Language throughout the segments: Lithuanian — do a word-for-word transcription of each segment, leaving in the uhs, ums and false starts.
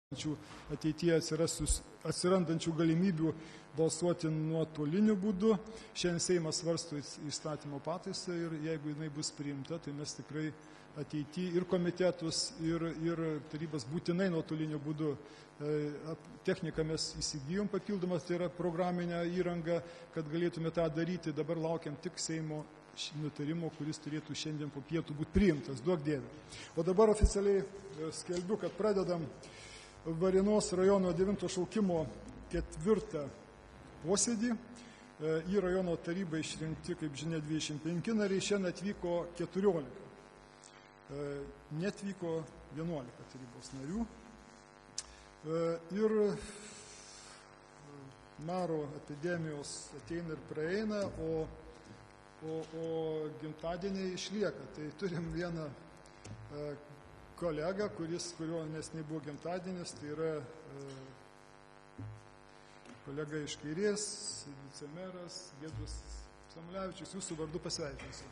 ateityje atsirandančių galimybių balsuoti nuotoliniu būdu. Šiandien Seimas svarsto įstatymo pataisą ir jeigu jinai bus priimta, tai mes tikrai ateityje ir komitetus, ir, ir tarybas būtinai nuotoliniu būdu. Techniką mes įsigijom papildomas, tai yra programinė įranga, kad galėtume tą daryti. Dabar laukiam tik Seimo nutarimo, kuris turėtų šiandien po pietų būti priimtas, duok dieve. O dabar oficialiai skelbiu, kad pradedam Varėnos rajono devinto šaukimo ketvirtą posėdį. Į rajono tarybą išrinkti, kaip žinia, dvidešimt penki nariai, šiandien atvyko keturiolika. Netvyko vienuolika tarybos narių. Ir maro epidemijos ateina ir praeina, o, o, o gimtadieniai išlieka. Tai turim vieną kolega, kuris, kurio nesnei buvo gimtadienis, tai yra e, kolega iš kairės, vicemeras Giedrius Samulevičius, jūsų vardu pasveikinsiu.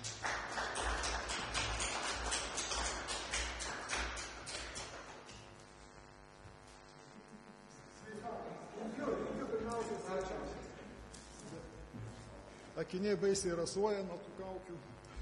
Akiniai baisiai rasuoja nuo tų kaukių.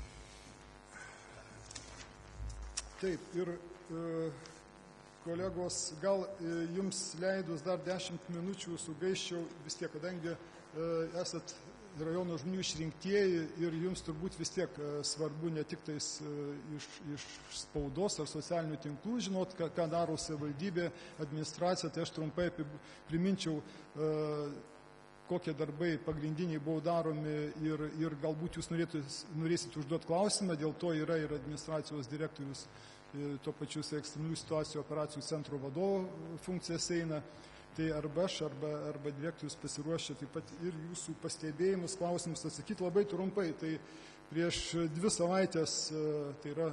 Taip, ir e, kolegos, gal e, jums leidus dar dešimt minučių sugaiščiau vis tiek, kadangi e, esat rajono žmonių išrinktieji ir jums turbūt vis tiek e, svarbu ne tik tais e, iš, iš spaudos ar socialinių tinklų žinot, ką, ką daro savivaldybė, administracija, tai aš trumpai priminčiau, e, kokie darbai pagrindiniai buvo daromi ir, ir galbūt jūs norėsit užduoti klausimą, dėl to yra ir administracijos direktorius, tuo pačiu ekstremalių situacijų operacijų centro vadovo funkcijas eina. Tai arba aš, arba, arba direktorius pasiruošę taip pat ir jūsų pastebėjimus, klausimus atsakyti labai trumpai. Tai prieš dvi savaitės, tai yra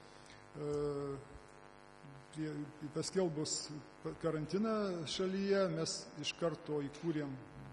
paskelbus karantiną šalyje, mes iš karto įkūrėm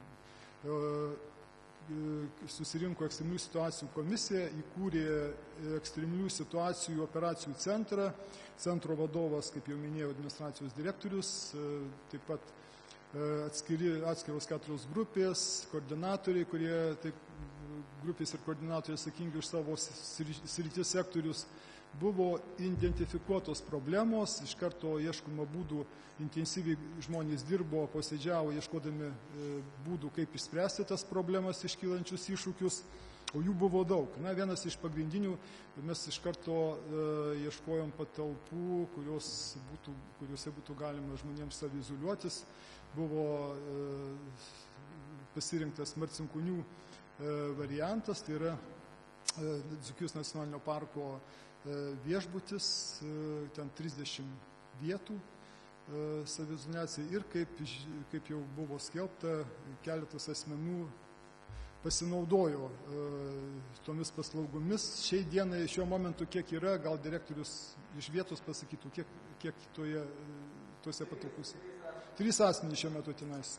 susirinko ekstremalių situacijų komisija, įkūrė ekstremalių situacijų operacijų centrą, centro vadovas, kaip jau minėjau, administracijos direktorius, taip pat atskiri, atskiros keturios grupės, koordinatoriai, kurie taip, grupės ir koordinatoriai atsakingi už savo sritis sektorius. Buvo identifikuotos problemos, iš karto ieškoma būdų, intensyviai žmonės dirbo, posėdžiavo, ieškodami būdų, kaip išspręsti tas problemas iškylančius iššūkius, o jų buvo daug. Na, vienas iš pagrindinių, mes iš karto e, ieškojom patalpų, kurios būtų, kuriuose būtų galima žmonėms saviizoliuotis. Buvo e, pasirinktas Marcinkonių e, variantas, tai yra e, Dzūkijos nacionalinio parko viešbutis, ten trisdešimt vietų saviizoliacijai ir kaip, kaip jau buvo skelbta, keletas asmenų pasinaudojo tomis paslaugomis. Šiai dienai, šiuo momentu, kiek yra, gal direktorius iš vietos pasakytų, kiek, kiek toje, tose patalpose. Trys asmenys šiuo metu tenais.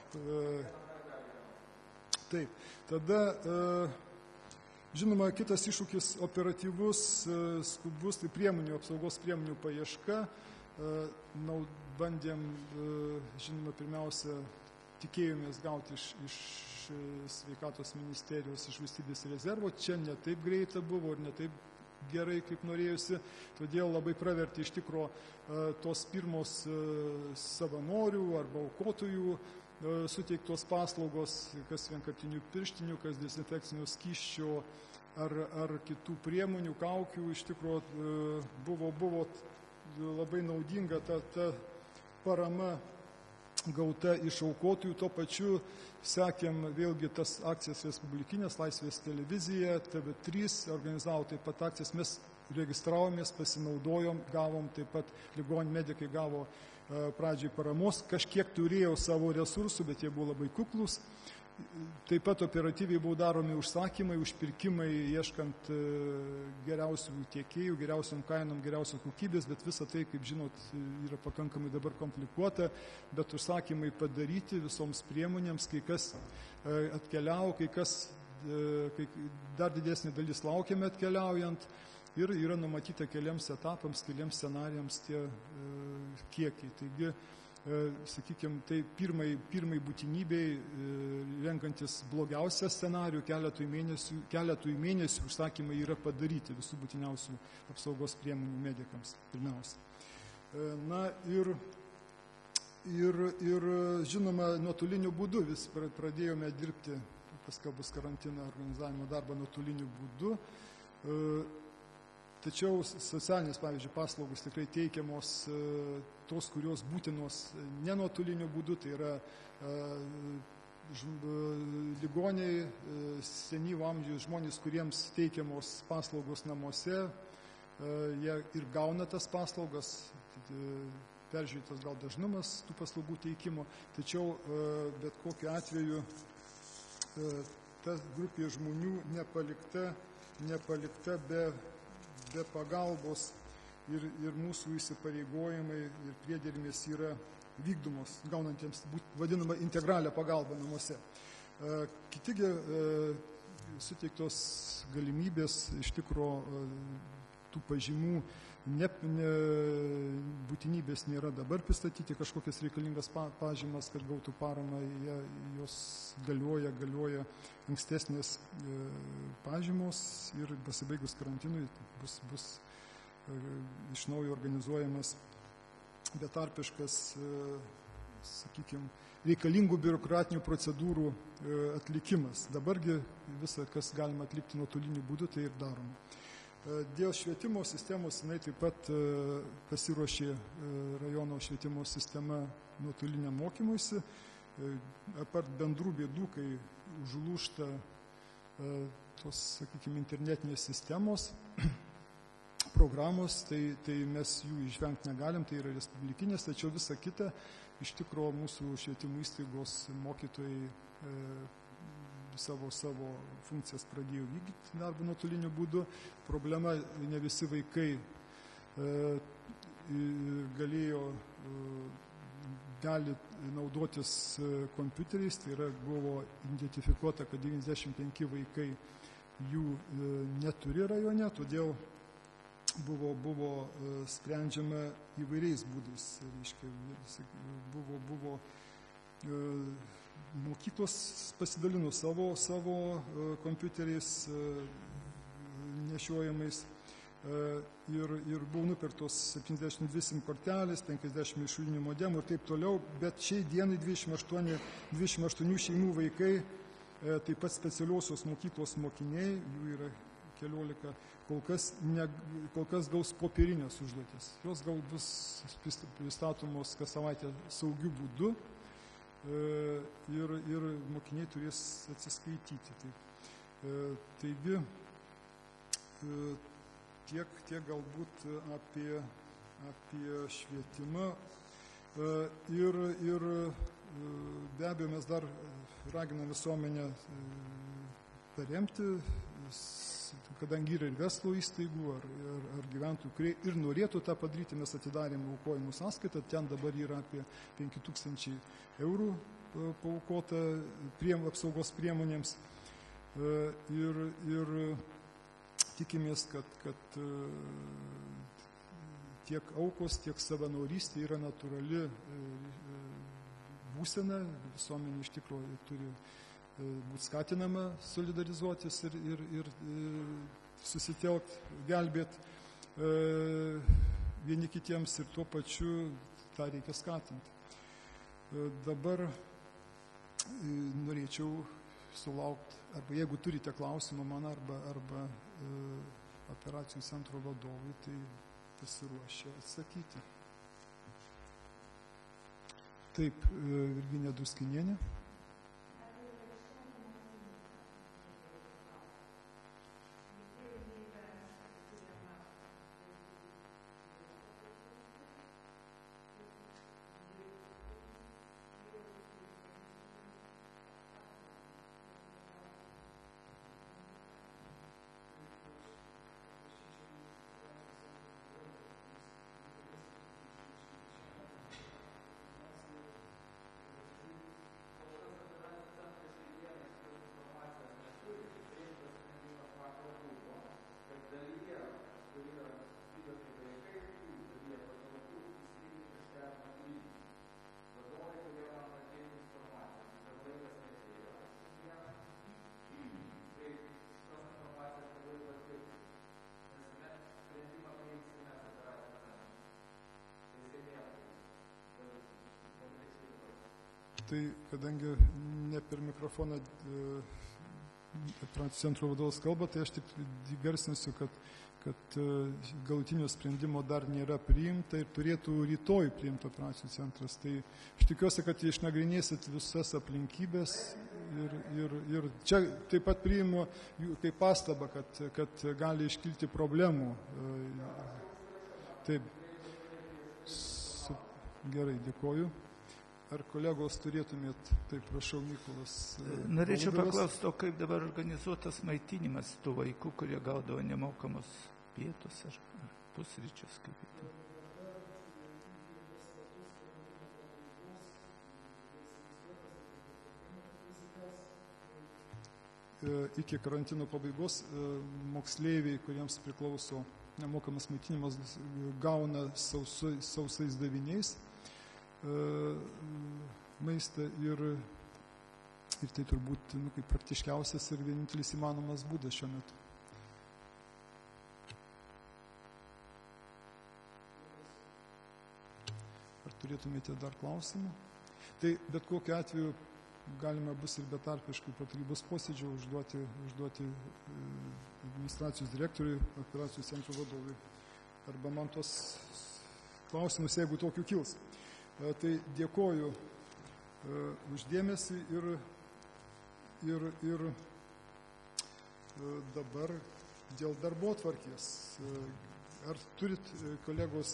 Taip, tada žinoma, kitas iššūkis operatyvus, skubus, tai priemonių, apsaugos priemonių paieška. Bandėm, žinoma, pirmiausia, tikėjomės gauti iš, iš sveikatos ministerijos, iš valstybės rezervo. Čia ne taip greita buvo ir ne taip gerai, kaip norėjusi. Todėl labai pravertė iš tikro tos pirmos savanorių arba aukotojų suteiktos paslaugos, kas vienkartinių pirštinių, kas dezinfekcinio skysčio ar, ar kitų priemonių, kaukių, iš tikrųjų buvo, buvo labai naudinga ta, ta parama gauta iš aukotojų. Tuo pačiu sekėm vėlgi tas akcijas Respublikinės, Laisvės televizija, T V trys organizavo taip pat akcijas, mes registravomės, pasinaudojom, gavom taip pat, ligoninė medikai gavo pradžiai paramos, kažkiek turėjau savo resursų, bet jie buvo labai kuklus. Taip pat operatyviai buvo daromi užsakymai, užpirkimai, ieškant geriausių tiekėjų, geriausiam kainom, geriausios kokybės, bet visa tai, kaip žinot, yra pakankamai dabar komplikuota, bet užsakymai padaryti visoms priemonėms, kai kas atkeliavo, kai kas, kai dar didesnė dalis laukiame atkeliaujant. Ir yra numatyta keliams etapams, keliams scenarijams tie kiekiai. Taigi, sakykime, tai pirmai, pirmai būtinybei, renkantis blogiausią scenarių, keletui mėnesių, keletui mėnesių užsakymai yra padaryti visų būtiniausių apsaugos priemonių medikams pirmiausia. Na ir, ir, ir žinoma, nuotoliniu būdu vis pradėjome dirbti, paskelbus karantiną, organizavimo darbą nuotoliniu būdu. Tačiau socialinės, pavyzdžiui, paslaugos tikrai teikiamos tos, kurios būtinos ne nuotoliniu būdu, tai yra ligoniai, senyvo amžiaus žmonės, kuriems teikiamos paslaugos namuose, jie ir gauna tas paslaugas, peržiūrėtas gal dažnumas tų paslaugų teikimo, tačiau bet kokiu atveju ta grupė žmonių nepalikta, nepalikta be be pagalbos ir, ir mūsų įsipareigojimai ir priedermės yra vykdomos gaunantiems vadinamą integralią pagalbą namuose. Kitigi suteiktos galimybės iš tikro tų pažymų ne, ne, būtinybės nėra dabar pristatyti kažkokias reikalingas pa, pažymas, kad gautų paramą, jie, jos galioja, galioja ankstesnės e, pažymos ir pasibaigus karantinui bus, bus e, iš naujo organizuojamas betarpiškas, e, sakykime, reikalingų biurokratinių procedūrų e, atlikimas. Dabargi visą, kas galima atlikti nuotoliniu būdu, tai ir daroma. Dėl švietimo sistemos jinai taip pat pasiruošė rajono švietimo sistema nuotoliniam mokymuisi. Apart bendrų bėdų, kai užlūžta tos, sakykime, internetinės sistemos, programos, tai, tai mes jų išvengti negalim, tai yra respublikinės, tačiau visa kita, iš tikro mūsų švietimo įstaigos mokytojai savo, savo funkcijas pradėjo vykdyti darbą nuotoliniu būdu. Problema, ne visi vaikai e, galėjo, e, gali naudotis kompiuteriais, tai yra buvo identifikuota, kad devyniasdešimt penki vaikai jų e, neturi rajone, todėl buvo, buvo e, sprendžiama įvairiais būdais. Reiškia, buvo, buvo e, mokyklos pasidalino savo, savo kompiuteriais nešiojamais ir, ir buvo nupirktos septyniasdešimt dvi sim kortelės, penkiasdešimt išorinių modemų ir taip toliau, bet šiai dienai dvidešimt aštuonių šeimų vaikai, taip pat specialiosios mokyklos mokiniai, jų yra keliolika, kol kas, ne, kol kas gaus popierinės užduotis. Jos gal bus pristatomos kas savaitę saugiu būdu. Ir, ir mokiniai turės atsiskaityti. Tai, taigi, tiek, tiek galbūt apie, apie švietimą. Ir, ir be abejo mes dar raginam visuomenę paremti, kadangi yra ir verslo įstaigų ar, ar, ar gyventojų, kurie ir norėtų tą padaryti, mes atidarėme aukojimų sąskaitą, ten dabar yra apie penki tūkstančiai eurų paaukota priem, apsaugos priemonėms ir, ir tikimės, kad, kad tiek aukos, tiek savanorystė yra natūrali būsena, visuomenė iš tikrųjų turi būti skatinama solidarizuotis ir, ir, ir susitelkti, gelbėti e, vieni kitiems ir tuo pačiu tą reikia skatinti. E, dabar e, norėčiau sulaukti, arba jeigu turite klausimą man arba, arba e, operacijų centro vadovui, tai pasiruošę atsakyti. Taip, e, Virginija Duskinienė. Tai kadangi ne per mikrofoną operacijų centro vadovas kalba, tai aš tik įgarsinsiu, kad, kad galutinio sprendimo dar nėra priimta ir turėtų rytoj priimti operacijų centras. Tai aš tikiuosi, kad išnagrinėsit visas aplinkybės ir, ir, ir čia taip pat priimu kaip pastabą, kad, kad gali iškilti problemų. Taip. Gerai, dėkoju. Ar kolegos turėtumėt, taip prašau, Mykolas. Norėčiau paklausti, o kaip dabar organizuotas maitinimas tų vaikų, kurie gaudavo nemokamus pietus ar pusryčius, kaip tai? Iki karantino pabaigos moksleiviai, kuriems priklauso nemokamas maitinimas, gauna sausai, sausais daviniais maistą ir, ir tai turbūt nu, kaip praktiškiausias ir vienintelis įmanomas būdas šiuo metu. Ar turėtumėte dar klausimų? Tai bet kokiu atveju galima bus ir betarpiškai po tarybos posėdžio užduoti, užduoti administracijos direktoriui, operacijų centro vadovui. Arba man tos klausimus, jeigu tokių kils. Tai dėkoju už dėmesį ir, ir, ir dabar dėl darbotvarkės. Ar turit, kolegos,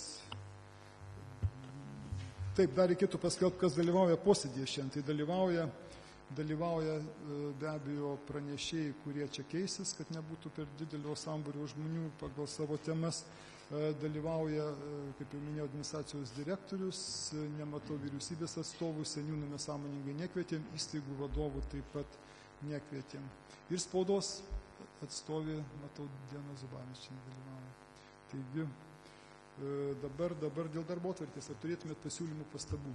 taip, dar reikėtų paskelbti, kas dalyvauja posėdėje šiandien. Tai dalyvauja, dalyvauja be abejo pranešėjai, kurie čia keisis, kad nebūtų per didelio sambūrio žmonių pagal savo temas. Dalyvauja, kaip jau minėjau, administracijos direktorius, nematau vyriausybės atstovų, seniūnų mes sąmoningai nekvietėm, įstaigų vadovų taip pat nekvietėm. Ir spaudos atstovė, matau, Diana Zubavičienė dalyvauja. Taigi, dabar, dabar dėl darbotvarkės, ar turėtumėt pasiūlymų, pastabų?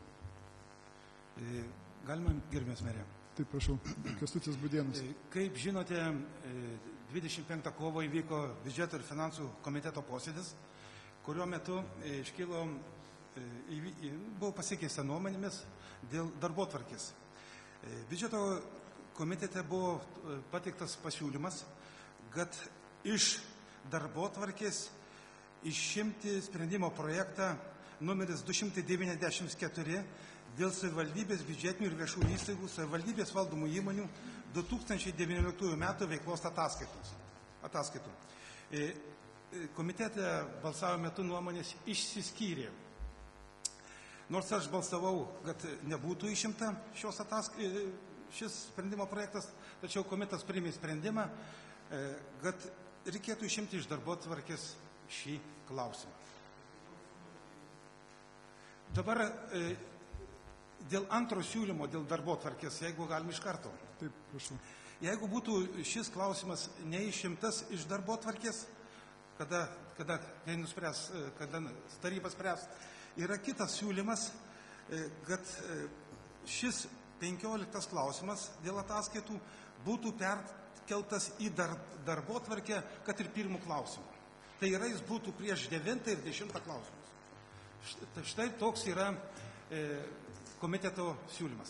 Galima, gerbiamas merė. Taip, prašau, Kęstutis Budėnas. Kaip žinote, dvidešimt penktą kovo įvyko biudžeto ir finansų komiteto posėdis, kurio metu iškilo, buvo pasikeista nuomonėmis dėl darbotvarkės. Biudžeto komitete buvo pateiktas pasiūlymas, kad iš darbotvarkės išimti sprendimo projektą numeris du šimtai devyniasdešimt keturi dėl savivaldybės biudžetinių ir viešų įstaigų savivaldybės valdomų įmonių du tūkstančiai devynioliktųjų metų veiklos ataskaitų. Komitete balsavimo metu nuomonės išsiskyrė. Nors aš balsavau, kad nebūtų išimta šios ataskaitos, šis sprendimo projektas, tačiau komitetas priėmė sprendimą, kad reikėtų išimti iš darbotvarkės šį klausimą. Dabar dėl antro siūlymo, dėl darbotvarkės, jeigu galim iš karto. Taip, prašau. Jeigu būtų šis klausimas neišimtas iš darbotvarkės, kada, kada, kai nuspręs, kada taryba spręs, yra kitas siūlymas, kad šis penkioliktas klausimas dėl ataskaitų būtų perkeltas į dar, darbotvarkę, kad ir pirmų klausimų. Tai yra, jis būtų prieš devintą ir dešimtą klausimus. Štai toks yra e, komiteto siūlymas.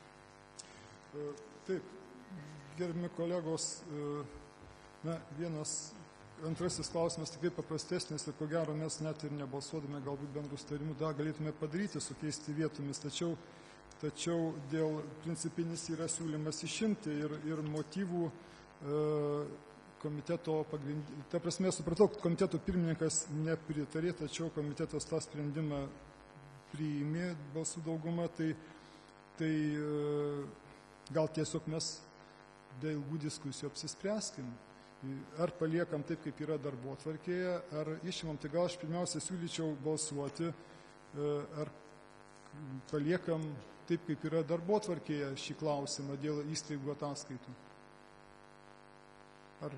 Taip, gerbimi kolegos, na, vienas, antrasis klausimas tikrai paprastesnis ir ko gero mes net ir nebalsuodami galbūt bendrus tarimų dar galėtume padaryti, sukeisti vietomis, tačiau, tačiau dėl principinis yra siūlymas išimti ir, ir motyvų e, komiteto pagrindinį. Ta prasme, supratau, kad komiteto pirmininkas nepritarė, tačiau komitetas tą sprendimą priėmė balsų daugumą, tai, tai gal tiesiog mes be ilgų diskusijų apsispręskim. Ar paliekam taip, kaip yra darbotvarkėje, ar išimam. Tai gal aš pirmiausia siūlyčiau balsuoti, ar paliekam taip, kaip yra darbotvarkėje šį klausimą dėl įstaigų ataskaitų. Ar...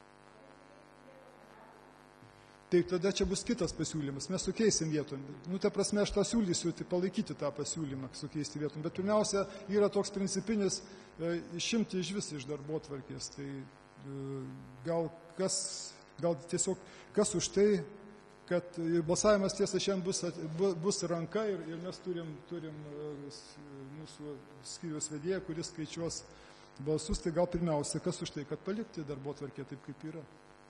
Tai tada čia bus kitas pasiūlymas, mes sukeisim vietom. Nu, ta prasme, aš tą siūlysiu, tai palaikyti tą pasiūlymą, sukeisti vietom. Bet pirmiausia, yra toks principinis e, išimti iš vis iš darbotvarkės. Tai e, gal kas, gal tiesiog kas už tai, kad balsavimas tiesa šiandien bus, bus ranka ir, ir mes turim, turim mūsų skyriaus vedėją, kuris skaičiuos balsus, tai gal pirmiausia, kas už tai, kad palikti darbotvarkę taip, kaip yra.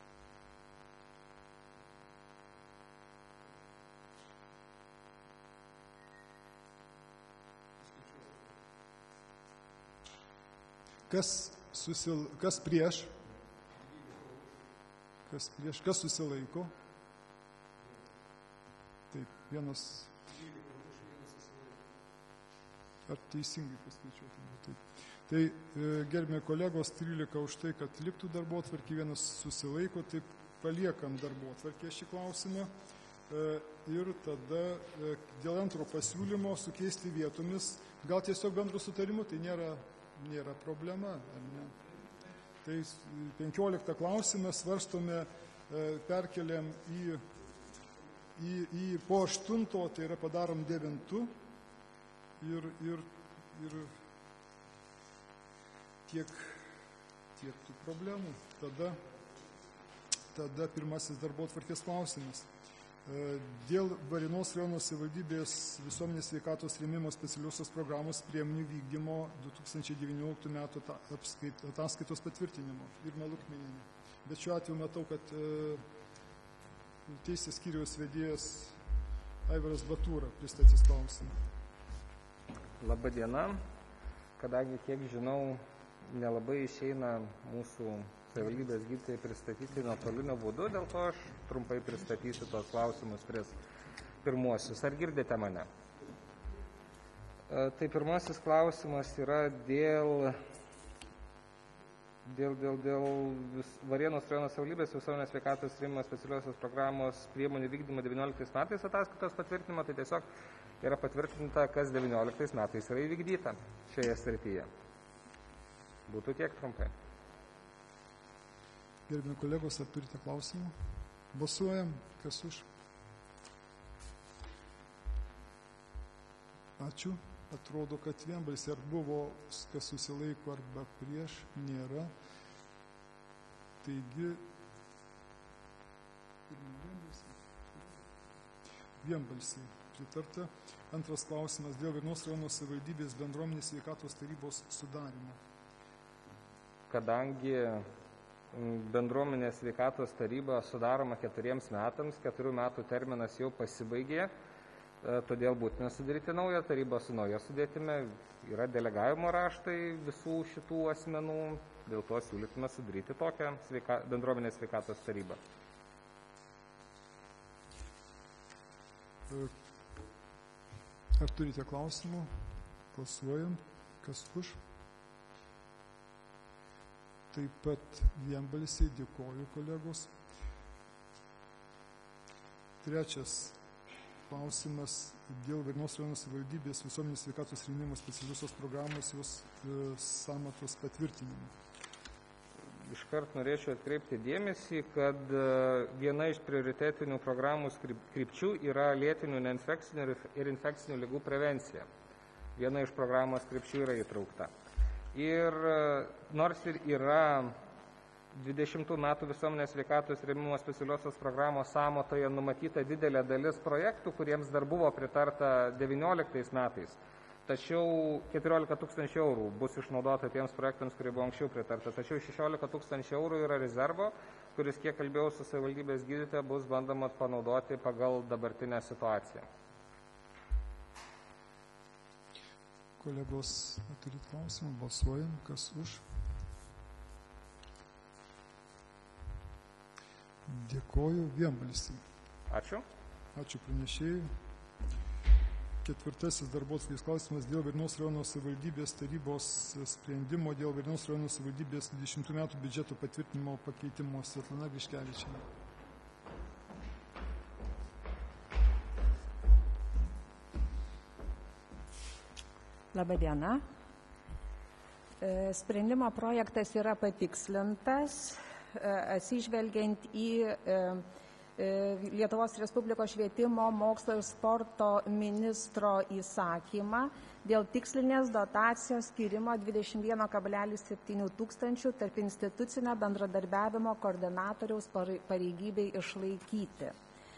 Kas, susil, kas prieš? Kas prieš? Kas susilaiko? Taip, vienas. Ar teisingai paskaičiuoti? Taip. Tai gerbimi kolegos, trylika už tai, kad liktų darbotvarkė, vienas susilaiko, taip paliekam darbotvarkę šį klausimą. Ir tada dėl antro pasiūlymo sukeisti vietomis, gal tiesiog bendro sutarimu, tai nėra, nėra problema, ar ne? Tai penkioliktą klausimą svarstome, perkeliam į, į, į po aštunto, tai yra padarom devintų ir, ir, ir tiek, tiek tų problemų. Tada, tada pirmasis darbotvarkės klausimas. Dėl Varėnos rajono savivaldybės visuomenės sveikatos rėmimo specialiosios programos priemonių vykdymo du tūkstančiai devynioliktų metų ataskaitos patvirtinimo. Irma Lukminienė. Bet šiuo atveju matau, kad teisės skyriaus vedėjas Aivaras Batūra pristatys klausimą. Labą dieną. Kadangi, kiek žinau, nelabai išeina mūsų savivaldybės gydytojai pristatyti nuotolinio būdu, dėl to aš trumpai pristatysiu tos klausimus prieš pirmuosius. Ar girdite mane? Tai pirmasis klausimas yra dėl, dėl, dėl, dėl vis, Varėnos rajono savivaldybės visuomenės sveikatos rėmimo specialiosios programos priemonių vykdymo devynioliktais metais ataskaitos patvirtinimo, tai tiesiog yra patvirtinta, kas devynioliktais metais yra įvykdyta šioje srityje. Būtų tiek trumpai. Gerbimi kolegos, ar turite klausimų? Balsuojam, kas už? Ačiū. Atrodo, kad vienbalsiai ar buvo, kas susilaiko arba prieš, nėra. Taigi, vienbalsiai pritarta. Antras klausimas dėl Varėnos rajono savivaldybės bendruomenės sveikatos tarybos sudarimo. Kadangi bendruomenės sveikatos taryba sudaroma keturiems metams, keturių metų terminas jau pasibaigė, todėl būtina sudaryti naują tarybą su nauja sudėtime. Yra delegavimo raštai visų šitų asmenų, dėl to siūlytume sudaryti tokią sveika, bendruomenės sveikatos tarybą. Ar turite klausimų? Balsuojam. Kas už? Taip pat vienbalsiai, dėkoju kolegos. Trečias klausimas dėl Varėnos rajono savivaldybės visuomenės sveikatos rėmimo specialiosios programos jos e, sąmatos patvirtinimo. Iškart norėčiau atkreipti dėmesį, kad viena iš prioritetinių programų krypčių yra lėtinių neinfekcinių ir infekcinių ligų prevencija. Viena iš programos krypčių yra įtraukta. Ir nors ir yra dvidešimtų metų visuomenės sveikatos rėmimo specialiosios programos sąmatoje numatyta didelė dalis projektų, kuriems dar buvo pritarta devynioliktais metais, tačiau keturiolika tūkstančių eurų bus išnaudota tiems projektams, kurie buvo anksčiau pritarta. Tačiau šešiolika tūkstančių eurų yra rezervo, kuris, kiek kalbėjau su savivaldybės gydytoja, bus bandoma panaudoti pagal dabartinę situaciją. Kolegos, turit klausimą, balsuojam, kas už. Dėkoju vienbalsiai. Ačiū. Ačiū pranešėjai. Ketvirtasis darbotvarkės klausimas dėl Varėnos rajono savivaldybės tarybos sprendimo dėl Varėnos rajono savivaldybės dvidešimtų metų biudžeto patvirtinimo pakeitimo. Svetlana Griškevičienė. Labą dieną. Sprendimo projektas yra patikslintas, atsižvelgiant į Lietuvos Respublikos švietimo, mokslo ir sporto ministro įsakymą dėl tikslinės dotacijos skyrimo dvidešimt vienas kablelis septyni tūkstančių tarp institucinio bendradarbiavimo koordinatoriaus pareigybei išlaikyti.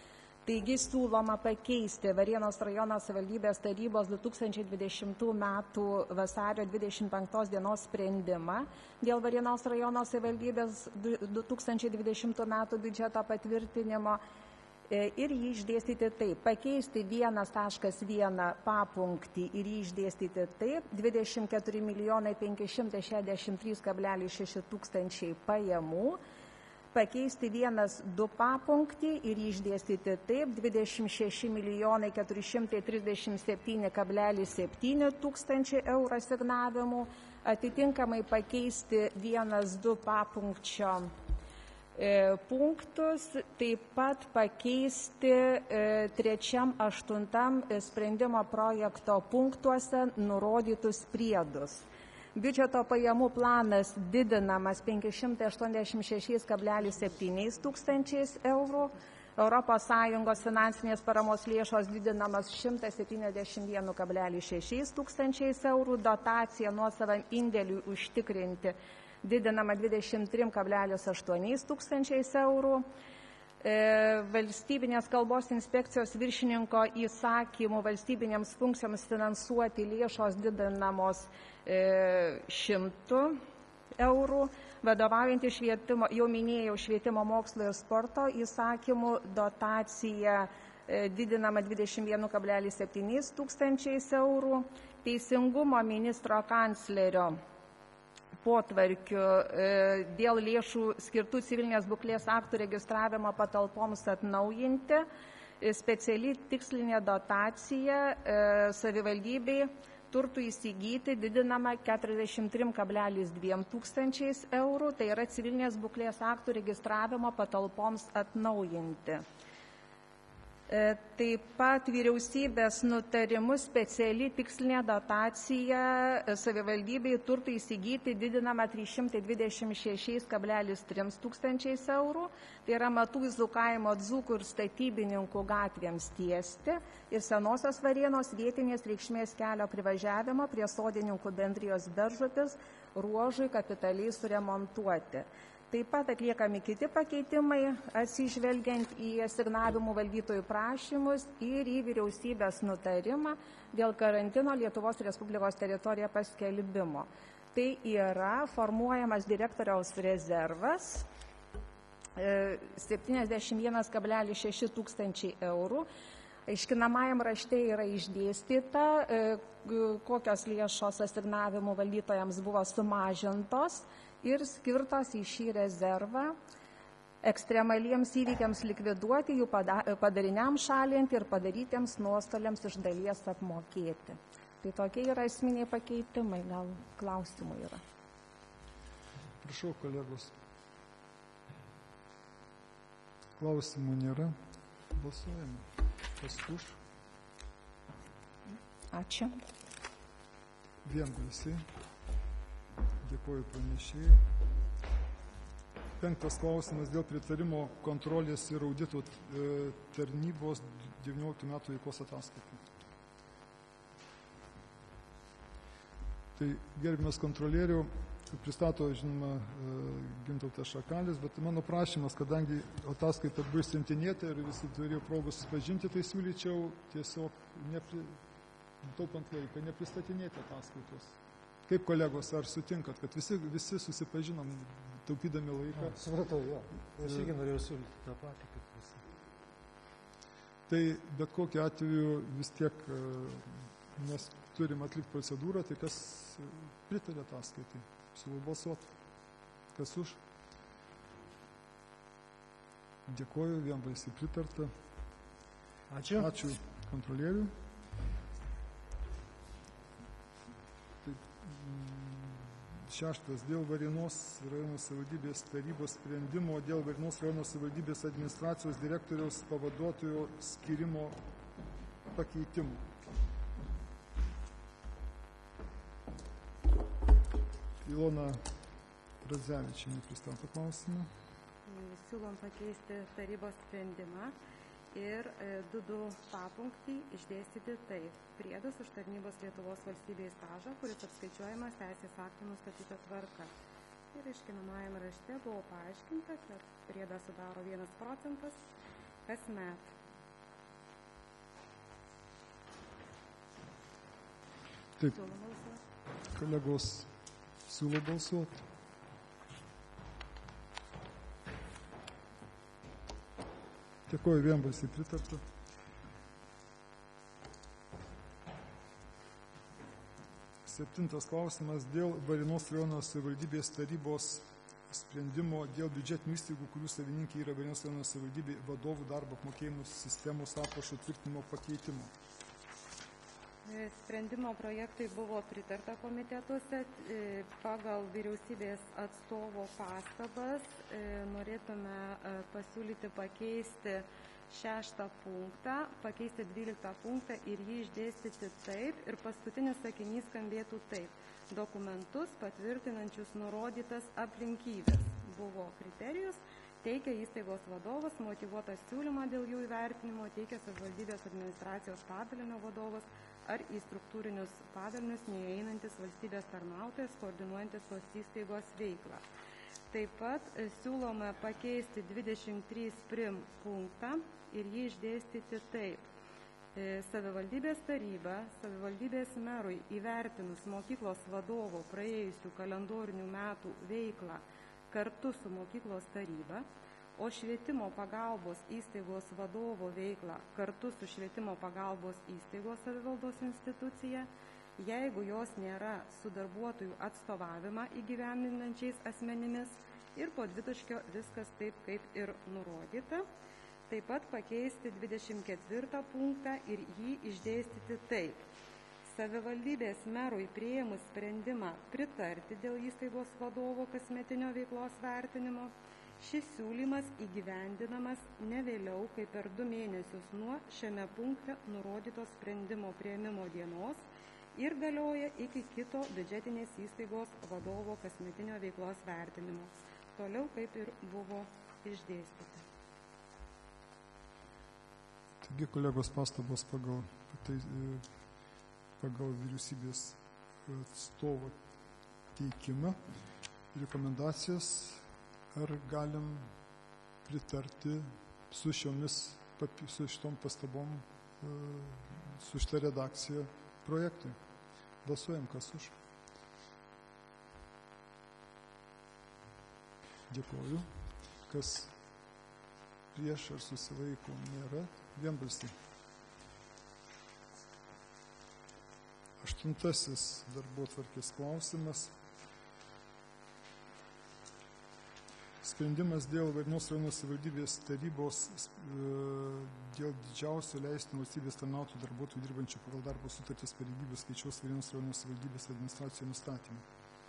Taigi siūloma pakeisti Varėnos rajono savivaldybės tarybos du tūkstančiai dvidešimtų metų vasario dvidešimt penktos dienos sprendimą dėl Varėnos rajono savivaldybės du tūkstančiai dvidešimtų metų biudžeto patvirtinimo ir jį išdėstyti taip. Pakeisti vienas taškas vieną papunktį ir jį išdėstyti taip. dvidešimt keturi milijonai penki šimtai šešiasdešimt trys kablelis šeši tūkstančiai pajamų. Pakeisti vienas du papunktį ir jį išdėstyti taip. dvidešimt šeši milijonai keturi šimtai trisdešimt septyni kablelis septyni tūkstančiai eurų asignavimų. Atitinkamai pakeisti vienas du papunkčio punktus, taip pat pakeisti trečiam, aštuntam sprendimo projekto punktuose nurodytus priedus. Biudžeto pajamų planas didinamas penki šimtai aštuoniasdešimt šeši kablelis septyni tūkstančiais eurų, Europos Sąjungos finansinės paramos lėšos didinamas šimtas septyniasdešimt vienas kablelis šeši tūkstančiais eurų, dotacija nuosavam indėliui užtikrinti didinama dvidešimt tris kablelis aštuoni tūkstančiais eurų. Valstybinės kalbos inspekcijos viršininko įsakymų valstybinėms funkcijoms finansuoti lėšos didinamos šimtų eurų. Vadovaujantį švietimo, jau minėjau, švietimo mokslo ir sporto įsakymų dotacija didinama dvidešimt vienas kablelis septyni tūkstančiais eurų. Teisingumo ministro kanclerio potvarkiu dėl lėšų skirtų civilinės būklės aktų registravimo patalpoms atnaujinti, speciali tikslinė dotacija savivaldybei turtų įsigyti didinama keturiasdešimt tris kablelis du tūkstančiais eurų, tai yra civilinės būklės aktų registravimo patalpoms atnaujinti. Taip pat vyriausybės nutarimu speciali tikslinė dotacija savivaldybei turtų įsigyti didinama trys šimtai dvidešimt šeši kablelis trys tūkstančiais eurų, tai yra Matuizų kaimo dzūkų ir statybininkų gatvėms tiesti ir Senosios Varėnos vietinės reikšmės kelio privažiavimo prie sodininkų bendrijos Beržupis ruožui kapitaliai suremontuoti. Taip pat atliekami kiti pakeitimai, atsižvelgiant į asignavimų valdytojų prašymus ir į vyriausybės nutarimą dėl karantino Lietuvos Respublikos teritorijoje paskelbimo. Tai yra formuojamas direktoriaus rezervas septyniasdešimt vienas kablelis šeši tūkstančiai eurų. Aiškinamajam rašte yra išdėstyta, kokios lėšos asignavimų valdytojams buvo sumažintos ir skirtos į šį rezervą ekstremaliems įvykiams likviduoti, jų padariniams šalinti ir padarytiems nuostoliams iš dalies apmokėti. Tai tokie yra esminiai pakeitimai, gal klausimų yra. Prašau, kolegos. Klausimų nėra. Balsuojame. Kas už? Ačiū. Vienbalsiai. Dėkuoju pranešėjai. Penktas klausimas dėl pritarimo kontrolės ir audito tarnybos devynioliktų metų veiklos ataskaitų. Tai gerbiamas kontrolierių pristato, žinoma, Gintautas Šakalis, bet mano prašymas, kadangi ataskaita buvo išsiuntinėta ir visi turėjo progos susipažinti, tai siūlyčiau tiesiog, nepri, taupant laiką, nepristatinėti ataskaitos. Kaip kolegos, ar sutinkat, kad visi, visi susipažinom, taupydami laiką? Na, supratau, jo. Aš irgi norėjau siūlyti tą patį, kaip visi. Tai bet kokiu atveju vis tiek mes turim atlikti procedūrą, tai kas pritarė ataskaitai? Siūlau balsuoti. Kas už? Dėkuoju, vienbalsiai pritarta. Ačiū. Ačiū kontrolieriui. Šeštas, dėl Varėnos rajono savivaldybės tarybos sprendimo dėl Varėnos rajono savivaldybės administracijos direktoriaus pavaduotojo skirimo pakeitimų. Ilona Radzevičienė pristato klausimą. Siūlom pakeisti tarybos sprendimą ir du du papunktį išdėstyti taip. Priedas už tarnybos Lietuvos valstybės stažą, kuris apskaičiuojamas teisės aktų nustatyta tvarka. Ir aiškinamajame rašte buvo paaiškinta, kad priedas sudaro vienas procentas kasmet. Taip. Siūlom balsuoti. Kolegos siūlo balsuoti. Dėkuoju, vienbalsiai pritarta. Septintas klausimas dėl Varėnos rajono savivaldybės tarybos sprendimo dėl biudžetinių įstaigų, kurių savininkai yra Varėnos rajono savivaldybė vadovų darbo apmokėjimų sistemos aprašo tvirtinimo pakeitimo. Sprendimo projektui buvo pritarta komitetuose. Pagal vyriausybės atstovo pastabas norėtume pasiūlyti pakeisti šeštą punktą, pakeisti dvyliktą punktą ir jį išdėstyti taip. Ir paskutinis sakinys skambėtų taip. Dokumentus patvirtinančius nurodytas aplinkybės buvo kriterijus. Teikia įstaigos vadovas, motyvuotą siūlymą dėl jų įvertinimo, teikia savivaldybės administracijos padalinio vadovas ar į struktūrinius padalinius neįeinantis valstybės tarnautojas, koordinuojantis tos įstaigos veiklą. Taip pat siūlome pakeisti dvidešimt trys prim punktą ir jį išdėstyti taip. Savivaldybės taryba, savivaldybės merui įvertinus mokyklos vadovo praėjusių kalendorinių metų veiklą kartu su mokyklos taryba, o švietimo pagalbos įstaigos vadovo veiklą kartu su švietimo pagalbos įstaigos savivaldos institucija, jeigu jos nėra su darbuotojų atstovavimą įgyvendinančiais asmenimis ir po dvitaškio viskas taip, kaip ir nurodyta. Taip pat pakeisti dvidešimt ketvirtą punktą ir jį išdėstyti taip. Savivaldybės merui priėmus sprendimą pritarti dėl įstaigos vadovo kasmetinio veiklos vertinimo, šis siūlymas įgyvendinamas ne vėliau kaip per du mėnesius nuo šiame punkte nurodyto sprendimo priėmimo dienos ir galioja iki kito biudžetinės įstaigos vadovo kasmetinio veiklos vertinimo. Toliau kaip ir buvo išdėstyti. Taigi, kolegos pastabos pagal, pagal vyriausybės atstovo teikimą, rekomendacijas, ar galim pritarti su šiomis, su šitom pastabom, su šitą redakciją projektui. Balsuojam, kas už. Dėkuoju. Kas prieš ar susilaiko nėra. Vienbalsiai. Aštuntasis darbotvarkės klausimas. Sprendimas dėl Varėnos rajono savivaldybės tarybos dėl didžiausio leistino valstybės tarnautojų darbuotojų dirbančių pagal darbo sutarties pareigybių skaičiaus Varėnos rajono savivaldybės administracijos nustatymą.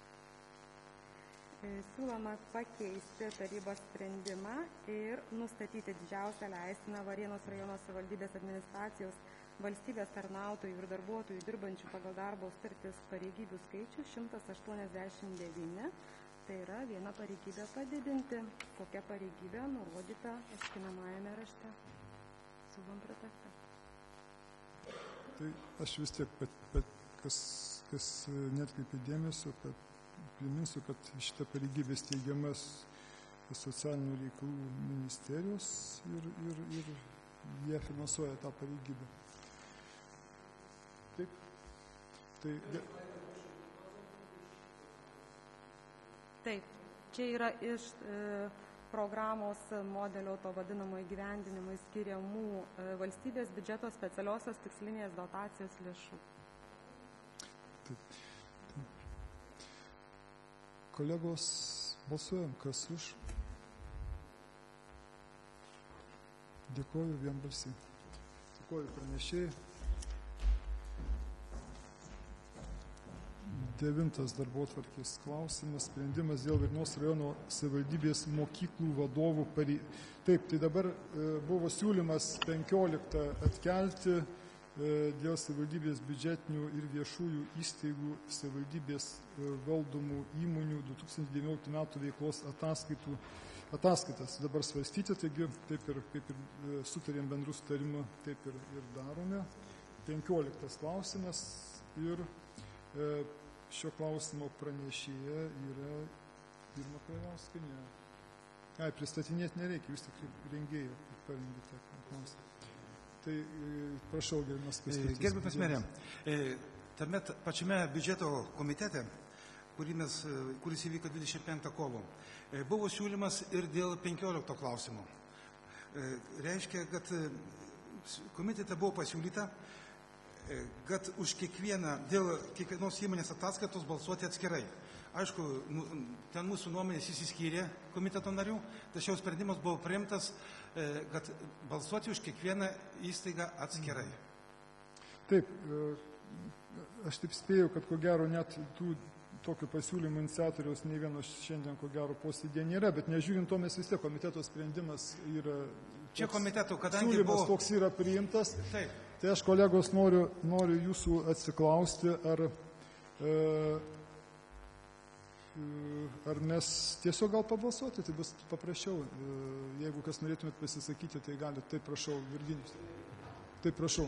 Siūloma pakeisti tarybos sprendimą ir nustatyti didžiausią leistiną Varėnos rajono savivaldybės administracijos valstybės tarnautojų ir darbuotojų dirbančių pagal darbo sutarties pareigybių skaičių šimtas aštuoniasdešimt devyni. Tai yra viena pareigybė padidinti. Kokia pareigybė nurodyta aiškinamajame rašte. Siūlom pritarti. Tai aš vis tiek, bet, bet kas, kas netkreipė dėmesio, kad priminsiu, kad šitą pareigybę steigiamas socialinių reikalų ministerijos ir, ir, ir jie finansuoja tą pareigybę. Taip. Tai, Taip, čia yra iš e, programos modelio to vadinamo įgyvendinimui skiriamų e, valstybės biudžeto specialiosios tikslinės dotacijos lėšų. Taip. Kolegos, balsuojam, kas už. Dėkuoju vienbalsiai. Dėkuoju pranešėjai. Devintas darbotvarkės klausimas. Sprendimas dėl Varėnos rajono savivaldybės mokyklų vadovų parei... Taip, tai dabar e, buvo siūlymas penkioliktą atkelti e, dėl savivaldybės biudžetinių ir viešųjų įstaigų savivaldybės e, valdomų įmonių du tūkstančiai devynioliktų metų veiklos ataskaitų, ataskaitas dabar svarstyti, taigi taip ir, kaip ir e, sutarėm bendrų sutarimų, taip ir, ir darome. penkioliktas klausimas ir e, šio klausimo pranešėja yra Irma Krajauskienė. Ai, pristatinėti nereikia, jūs tik rengėjai parengėte klausimą. Tai prašau, gerbiamas pristatys. Gerbiamas merė, tame pačiame biudžeto komitete, mes, kuris įvyko dvidešimt penktą kovo, buvo siūlymas ir dėl penkiolikto klausimo. Reiškia, kad komitete buvo pasiūlyta, kad už kiekvieną, dėl kiekvienos įmonės ataskaitos balsuoti atskirai. Aišku, ten mūsų nuomonės įsiskyrė komiteto narių, tačiau sprendimas buvo priimtas, kad balsuoti už kiekvieną įstaigą atskirai. Taip, aš taip spėjau, kad ko gero net tų tokio pasiūlymo iniciatoriaus nei vieno šiandien ko gero posėdėje nėra, bet nežiūrint to, mes vis tiek komiteto sprendimas yra... Čia komiteto, kadangi siūlymas buvo... toks yra priimtas. Taip. Tai aš, kolegos, noriu, noriu jūsų atsiklausti, ar, e, ar mes tiesiog gal pabalsuoti, tai bus paprasčiau. E, jeigu kas norėtumėt pasisakyti, tai galite. Taip, prašau, Virginijus. Taip, prašau.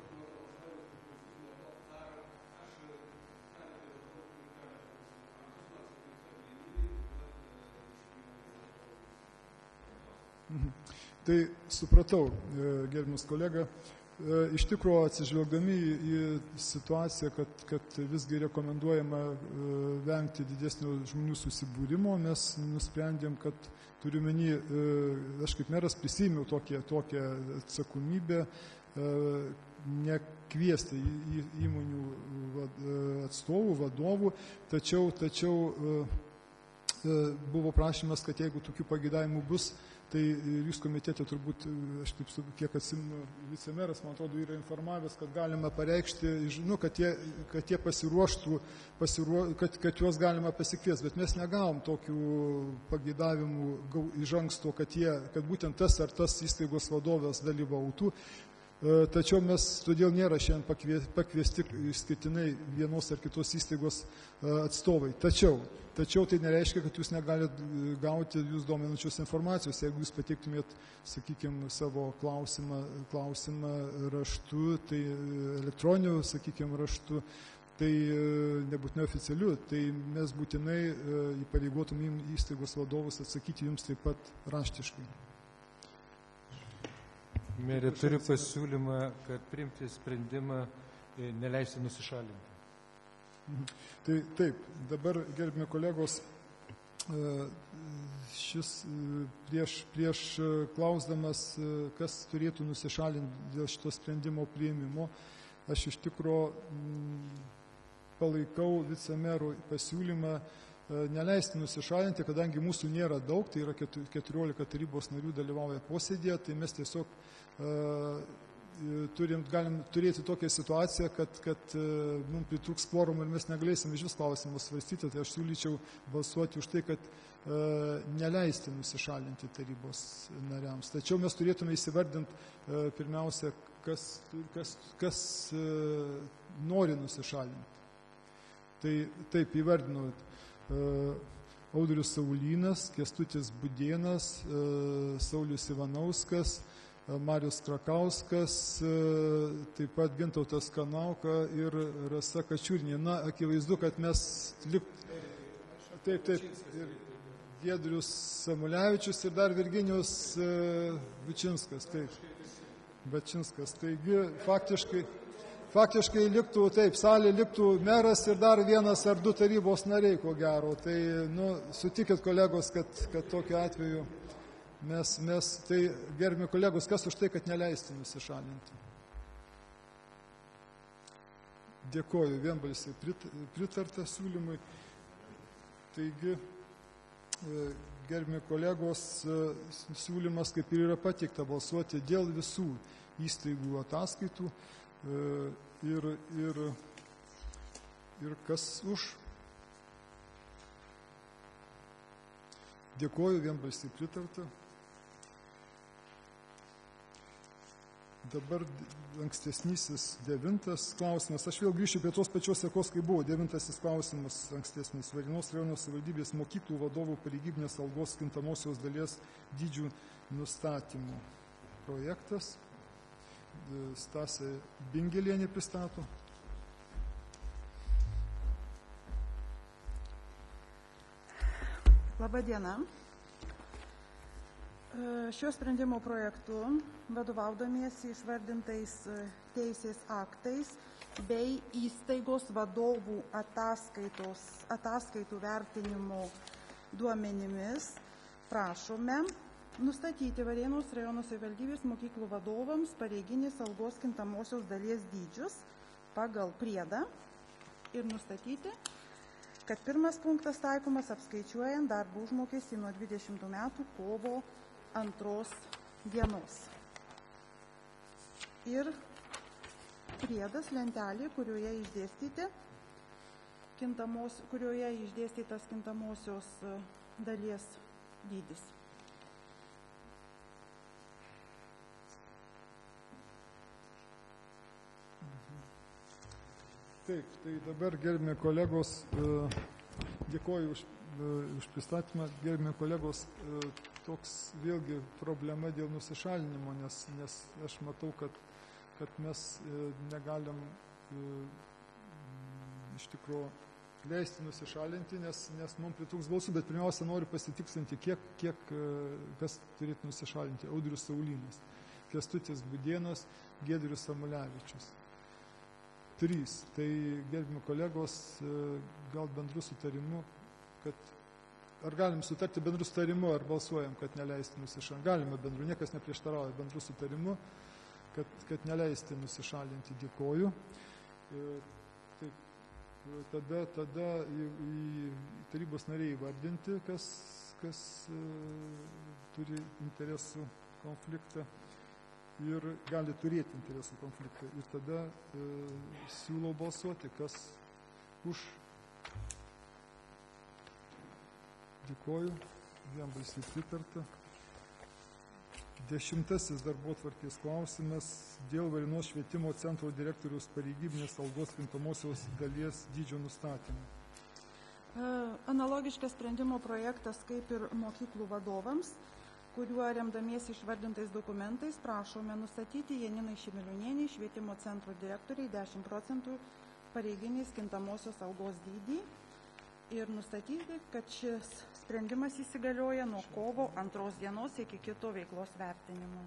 Tai supratau, gerbiamas kolega, iš tikrųjų atsižvelgdami į situaciją, kad, kad visgi rekomenduojama vengti didesnio žmonių susibūrimo, mes nusprendėm, kad turiu menį, aš kaip meras prisėmiau tokią, tokią atsakomybę, nekviesti į įmonių atstovų, vadovų, tačiau, tačiau buvo prašymas, kad jeigu tokių pagėdavimų bus, tai jūs komitete turbūt, aš taip kiek atsimenu, vicemeras, man atrodo, yra informavęs, kad galima pareikšti, nu, kad jie, kad jie pasiruoštų, pasiruo, kad, kad juos galima pasikviesti, bet mes negavom tokių pagėdavimų iš anksto, kad, jie, kad būtent tas ar tas įstaigos vadovas dalyvautų. Tačiau mes todėl nėra šiandien pakviesti išskirtinai vienos ar kitos įstaigos atstovai. Tačiau, tačiau tai nereiškia, kad jūs negalite gauti jūs dominančios informacijos. Jeigu jūs pateiktumėt, sakykime, savo klausimą, klausimą raštu, tai elektroniniu, sakykime, raštu, tai nebūtinai oficialiu, tai mes būtinai įpareigotumėm įstaigos vadovus atsakyti jums taip pat raštiškai. Merė, turiu pasiūlymą, kad priimti sprendimą neleisti nusišalinti. Tai taip, dabar, gerbimi kolegos, šis prieš, prieš klausdamas, kas turėtų nusišalinti dėl šito sprendimo priėmimo, aš iš tikro palaikau vicemerų pasiūlymą neleisti nusišalinti, kadangi mūsų nėra daug, tai yra keturiolika tarybos narių dalyvauja posėdėje, tai mes tiesiog uh, turim, galim turėti tokią situaciją, kad, kad uh, mums pritrūks kvorumų ir mes negalėsim iš vis klausimus svarstyti, tai aš siūlyčiau balsuoti už tai, kad uh, neleisti nusišalinti tarybos nariams. Tačiau mes turėtume įsivardinti uh, pirmiausia, kas, kas, kas uh, nori nusišalinti. Tai taip įvardinu. Audrius Saulynas, Kęstutis Budėnas, Saulius Ivanauskas, Marius Krakauskas, taip pat Gintautas Kanauka ir Rasa Kačiurnė. Na, akivaizdu, kad mes likt... Taip, taip, ir Giedrius Samulevičius ir dar Virginijus Vičinskas, taip, Bačinskas. Taigi, faktiškai... Faktiškai liktų, taip, salė liktų meras ir dar vienas ar du tarybos nariai, ko gero. Tai, nu, sutikit kolegos, kad, kad tokiu atveju mes, mes tai, gerbimi kolegos, kas už tai, kad neleisti nusišalinti? Dėkoju, vienbalsiai prit, pritarta siūlymui. Taigi, gerbimi kolegos, siūlymas kaip ir yra pateikta balsuoti dėl visų įstaigų ataskaitų. Ir, ir, ir kas už. Dėkoju, vienbalsiai pritarta. Dabar ankstesnysis devintas klausimas. Aš vėl grįšiu prie tos pačios sekos, kai buvo devintasis klausimas ankstesnis. Varėnos rajono savivaldybės mokyklų vadovų pareigybinės algos kintamosios dalies dydžių nustatymo projektas. Stasė Bingelienė pristato. Labą dieną. Šio sprendimo projektu, vadovaudamiesi išvardintais teisės aktais bei įstaigos vadovų ataskaitos, ataskaitų vertinimo duomenimis prašome nustatyti Varėnos rajono savivaldybės mokyklų vadovams pareiginės algos kintamosios dalies dydžius pagal priedą ir nustatyti, kad pirmas punktas taikomas apskaičiuojant darbo užmokestį nuo dvidešimtų metų kovo antros dienos. Ir priedas lentelė, kurioje išdėstyti kintamos, kurioje išdėstytas kintamosios dalies dydis. Taip, tai dabar, gerbimi kolegos, dėkoju už, už pristatymą, gerbimi kolegos, toks vėlgi problema dėl nusišalinimo, nes, nes aš matau, kad, kad mes negalim iš tikrųjų leisti nusišalinti, nes, nes mums pritrūks balsų, bet pirmiausia noriu pasitikslinti, kiek, kiek kas turėtų nusišalinti. Audrius Saulynas, Kęstutis Budėnas, Giedrius Samulevičius. Trys. Tai, gerbimi kolegos, gal bendru sutarimu, kad ar galim sutarti bendru sutarimu, ar balsuojam, kad neleisti nusišalinti. Galime bendru, niekas neprieštarauja bendru sutarimu, kad, kad neleisti nusišalinti. Dėkoju. Taip, tada, tada į, į tarybos nariai įvardinti, kas, kas turi interesų konfliktą ir gali turėti interesų konfliktą. Ir tada e, siūlau balsuoti, kas už. Dėkoju, vienbalsiai pritarta. Dešimtasis darbotvarkės klausimas dėl Varėnos švietimo centro direktoriaus pareigybinės algos kintamosios dalies dydžio nustatymo. Analogiškas sprendimo projektas kaip ir mokyklų vadovams, kuriuo remdamiesi išvardintais dokumentais prašome nustatyti Janinai Šimelionienei švietimo centro direktoriai dešimt procentų pareiginės kintamosios algos dydį ir nustatyti, kad šis sprendimas įsigalioja nuo kovo antros dienos iki kito veiklos vertinimo.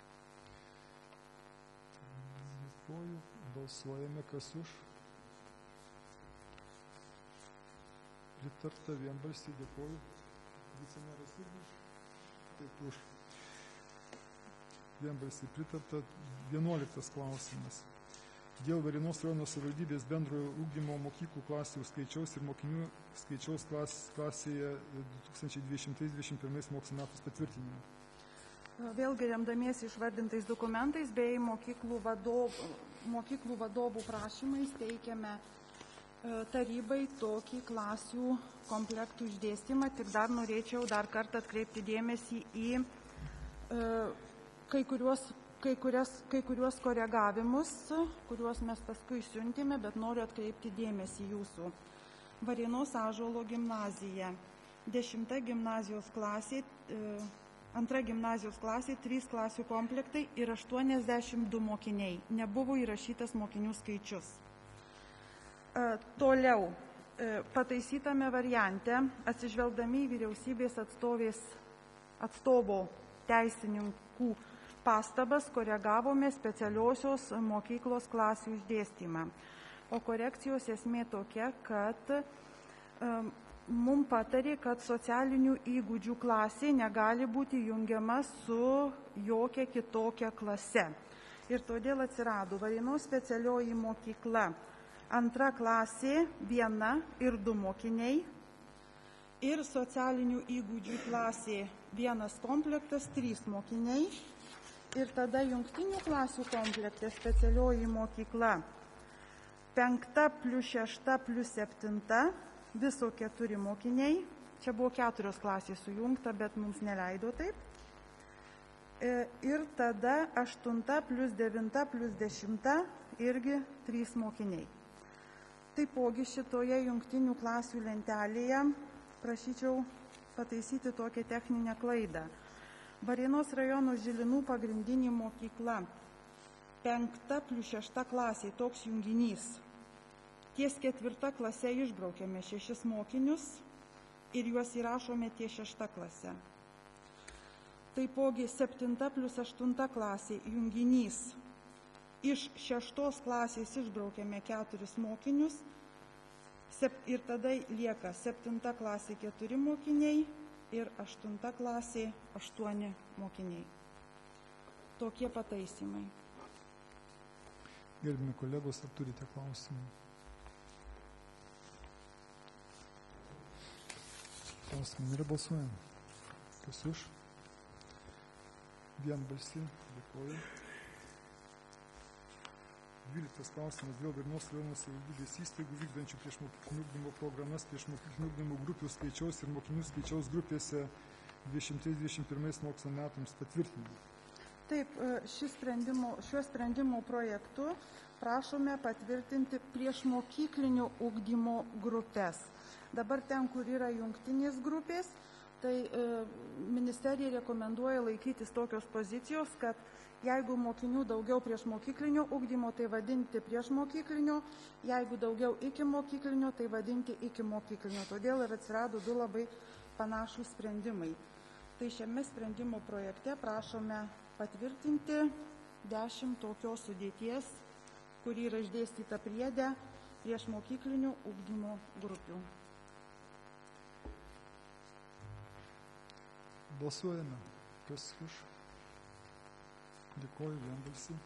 Dėkoju. Balsuojame, kas už. Pritarta vienbalsiai, dėkoju. Vicemeras irgi už. Taip už. Vienbalsiai pritarta. Vienuoliktas klausimas. Dėl Varėnos rajono savivaldybės bendrojo ugdymo mokyklų klasių skaičiaus ir mokinių skaičiaus klas, klasėje du tūkstančiai dvidešimtais dvidešimt pirmais mokslo metais patvirtinimo. Vėlgi remdamiesi išvardintais dokumentais bei mokyklų vadovų, mokyklų vadovų prašymais teikiame tarybai tokį klasių komplektų išdėstymą. Tik dar norėčiau dar kartą atkreipti dėmesį į e, kai, kuriuos, kai, kurias, kai kuriuos koregavimus, kuriuos mes paskui siuntėme, bet noriu atkreipti dėmesį jūsų. Varėnos Ąžuolo gimnazija, dešimta gimnazijos klasė, e, antra gimnazijos klasė, trys klasių komplektai ir aštuoniasdešimt du mokiniai. Nebuvo įrašytas mokinių skaičius. Toliau, pataisytame variante, atsižvelgdami į vyriausybės atstovės, atstovo teisininkų pastabas, koregavome specialiosios mokyklos klasių išdėstymą. O korekcijos esmė tokia, kad um, mums patarė, kad socialinių įgūdžių klasė negali būti jungiama su jokia kitokia klase. Ir todėl atsirado Varėnos specialioji mokykla. Antra klasė, viena ir du mokiniai. Ir socialinių įgūdžių klasė, vienas komplektas, trys mokiniai. Ir tada jungtinių klasių komplekte specialioji mokykla. Penkta plus šešta plus septinta, viso keturi mokiniai. Čia buvo keturios klasės sujungta, bet mums neleido taip. Ir tada aštunta plus devinta plus dešimta, irgi trys mokiniai. Taipogi šitoje jungtinių klasių lentelėje prašyčiau pataisyti tokią techninę klaidą. Varėnos rajono Žilinų pagrindinė mokykla, penkta plus šešta klasė, toks junginys. Ties ketvirta klase išbraukėme šešis mokinius ir juos įrašome ties šešta klase. Taipogi septinta plus aštunta klasė, junginys. iš šeštos klasės išbraukėme keturis mokinius ir tada lieka septinta klasė keturi mokiniai ir aštunta klasė aštuoni mokiniai. Tokie pataisimai. Gerbimi kolegos, ar turite klausimų? Klausimai nėra, balsuojam. Kas už? Vienbalsiai, dėkoju. Dvyliktas klausimas dėl Varėnos rajono savivaldybės įstaigų vykdančių priešmokyklinio ugdymo programas priešmokyklinio ugdymo grupių skaičiaus ir mokinių skaičiaus grupėse dvidešimtais dvidešimt pirmais mokslo metams patvirtinimo. Taip, sprendimo, šiuo sprendimo projektu prašome patvirtinti priešmokyklinio ugdymo grupės. Dabar ten, kur yra jungtinės grupės, tai e, ministerija rekomenduoja laikytis tokios pozicijos, kad jeigu mokinių daugiau priešmokyklinio ugdymo, tai vadinti priešmokyklinio, jeigu daugiau iki mokyklinio, tai vadinti iki mokyklinio. Todėl ir atsirado du labai panašūs sprendimai. Tai šiame sprendimo projekte prašome patvirtinti dešimt tokios sudėties, kuri yra išdėstyta priede priešmokyklinių ugdymo grupių. Balsuojame. Kas už? Dėkoju, vienbalsiai.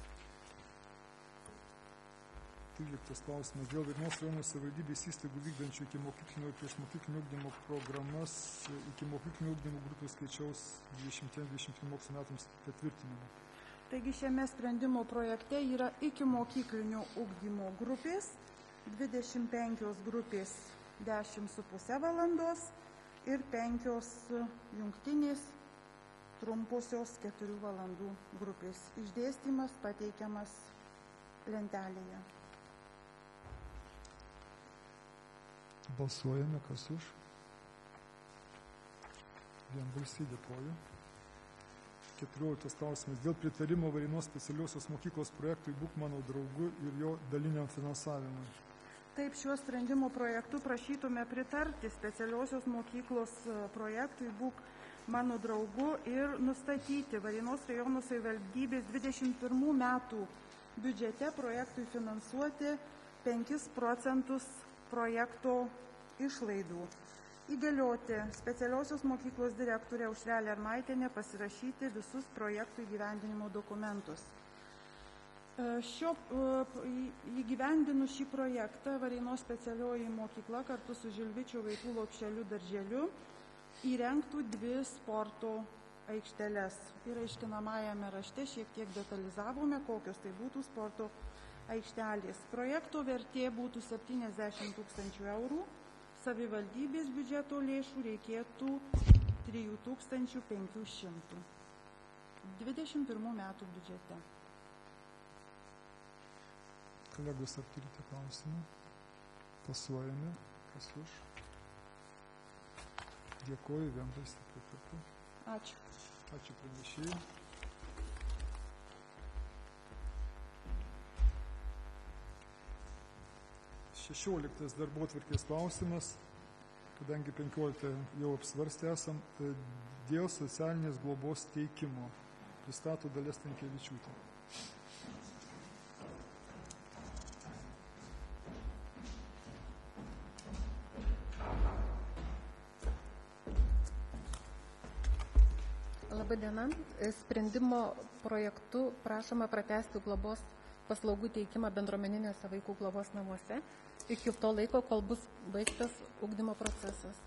tryliktas klausimas dėl Varėnos rajono savivaldybės įstaigų vykdančių iki mokyklinio ir priešmokyklinio ugdymo programas iki mokyklinio ugdymo grupių skaičiaus dvidešimtiems dvidešimt pirmiems mokslo metams patvirtinimo. Taigi šiame sprendimo projekte yra iki mokyklinio ugdymo grupės, dvidešimt penkios grupės dešimt su puse valandos ir penkios jungtinės trumposios keturių valandų grupės. Išdėstymas pateikiamas lentelėje. Balsuojame, kas už. Vienbalsiai, dėkoju. keturioliktas klausimas dėl pritarimo Varėnos specialiosios mokyklos projektui Būk mano draugu ir jo daliniam finansavimui. Taip, šiuo sprendimo projektu prašytume pritarti specialiosios mokyklos projektui Būk mano draugu ir nustatyti Varėnos rajono savivaldybės dvidešimt pirmų metų biudžete projektui finansuoti penkis procentus projekto išlaidų. Įgalioti specialiosios mokyklos direktorę Aušrelę Armaitienę pasirašyti visus projektų įgyvendinimo dokumentus. Šio, įgyvendinus šį projektą Varėnos specialioji mokykla kartu su Žilvičio vaikų lopšeliu darželiu įrengtų dvi sporto aikšteles. Ir aiškinamajame rašte šiek tiek detalizavome, kokios tai būtų sporto aikštelės. Projekto vertė būtų septyniasdešimt tūkstančių eurų, savivaldybės biudžeto lėšų reikėtų trijų tūkstančių penkių šimtų. dvidešimt pirmų metų biudžete. Kolegos, ar turite klausimų? Balsuojame, kas už. Dėkoju, vienbalsiai pritarta. Ačiū. Ačiū pranešėjai. šešioliktas darbotvarkės klausimas, kadangi penkioliktą jau apsvarstę esam, dėl socialinės globos teikimo. Pristato Dalia Stankevičiūtė. Labadiena. Sprendimo projektu prašoma pratęsti globos paslaugų teikimą bendruomeninėse vaikų globos namuose iki to laiko, kol bus baigtas ugdymo procesas.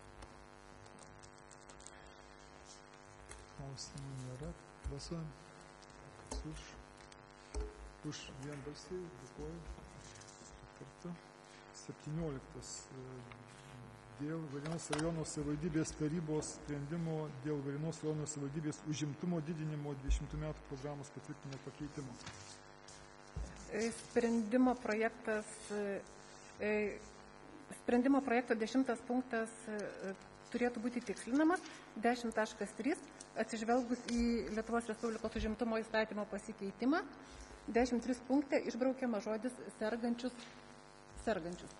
Klausimų nėra. Balsuojam. Kas už? Už vienbalsiai. Dėkoju. Kartu. septynioliktas. Dėl Varėnos rajono savivaldybės tarybos sprendimo dėl Varėnos rajono savivaldybės užimtumo didinimo dvidešimtų metų programos patvirtinimo pakeitimo. Sprendimo projektas, sprendimo projekto dešimtas punktas turėtų būti tikslinamas, dešimt taškas trys, atsižvelgus į Lietuvos Respublikos užimtumo įstatymo pasikeitimą, dešimt trys punkte išbraukiama žodis sergančius, sergančius.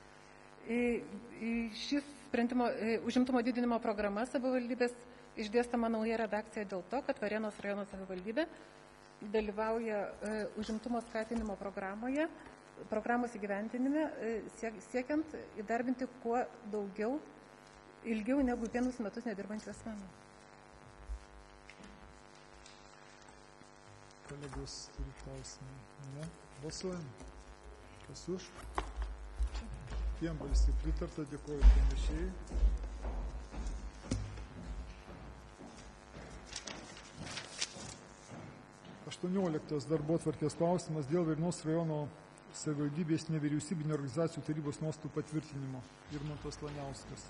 Šis sprendimo užimtumo didinimo programa savivaldybės išdėstama nauja redakcija dėl to, kad Varėnos rajono savivaldybė dalyvauja užimtumo skatinimo programoje, programos įgyvendinime, siekiant įdarbinti kuo daugiau, ilgiau negu vienus metus nedirbančių asmenų. Kolegos turi klausimą. Ne? Balsuojam. Kas už? Vienbalsiai pritarta, dėkoju pranešėjai. aštuonioliktas darbotvarkės klausimas dėl Varėnos rajono savivaldybės nevyriausybinio organizacijų tarybos nuostatų patvirtinimo. Irmantas Laniauskas.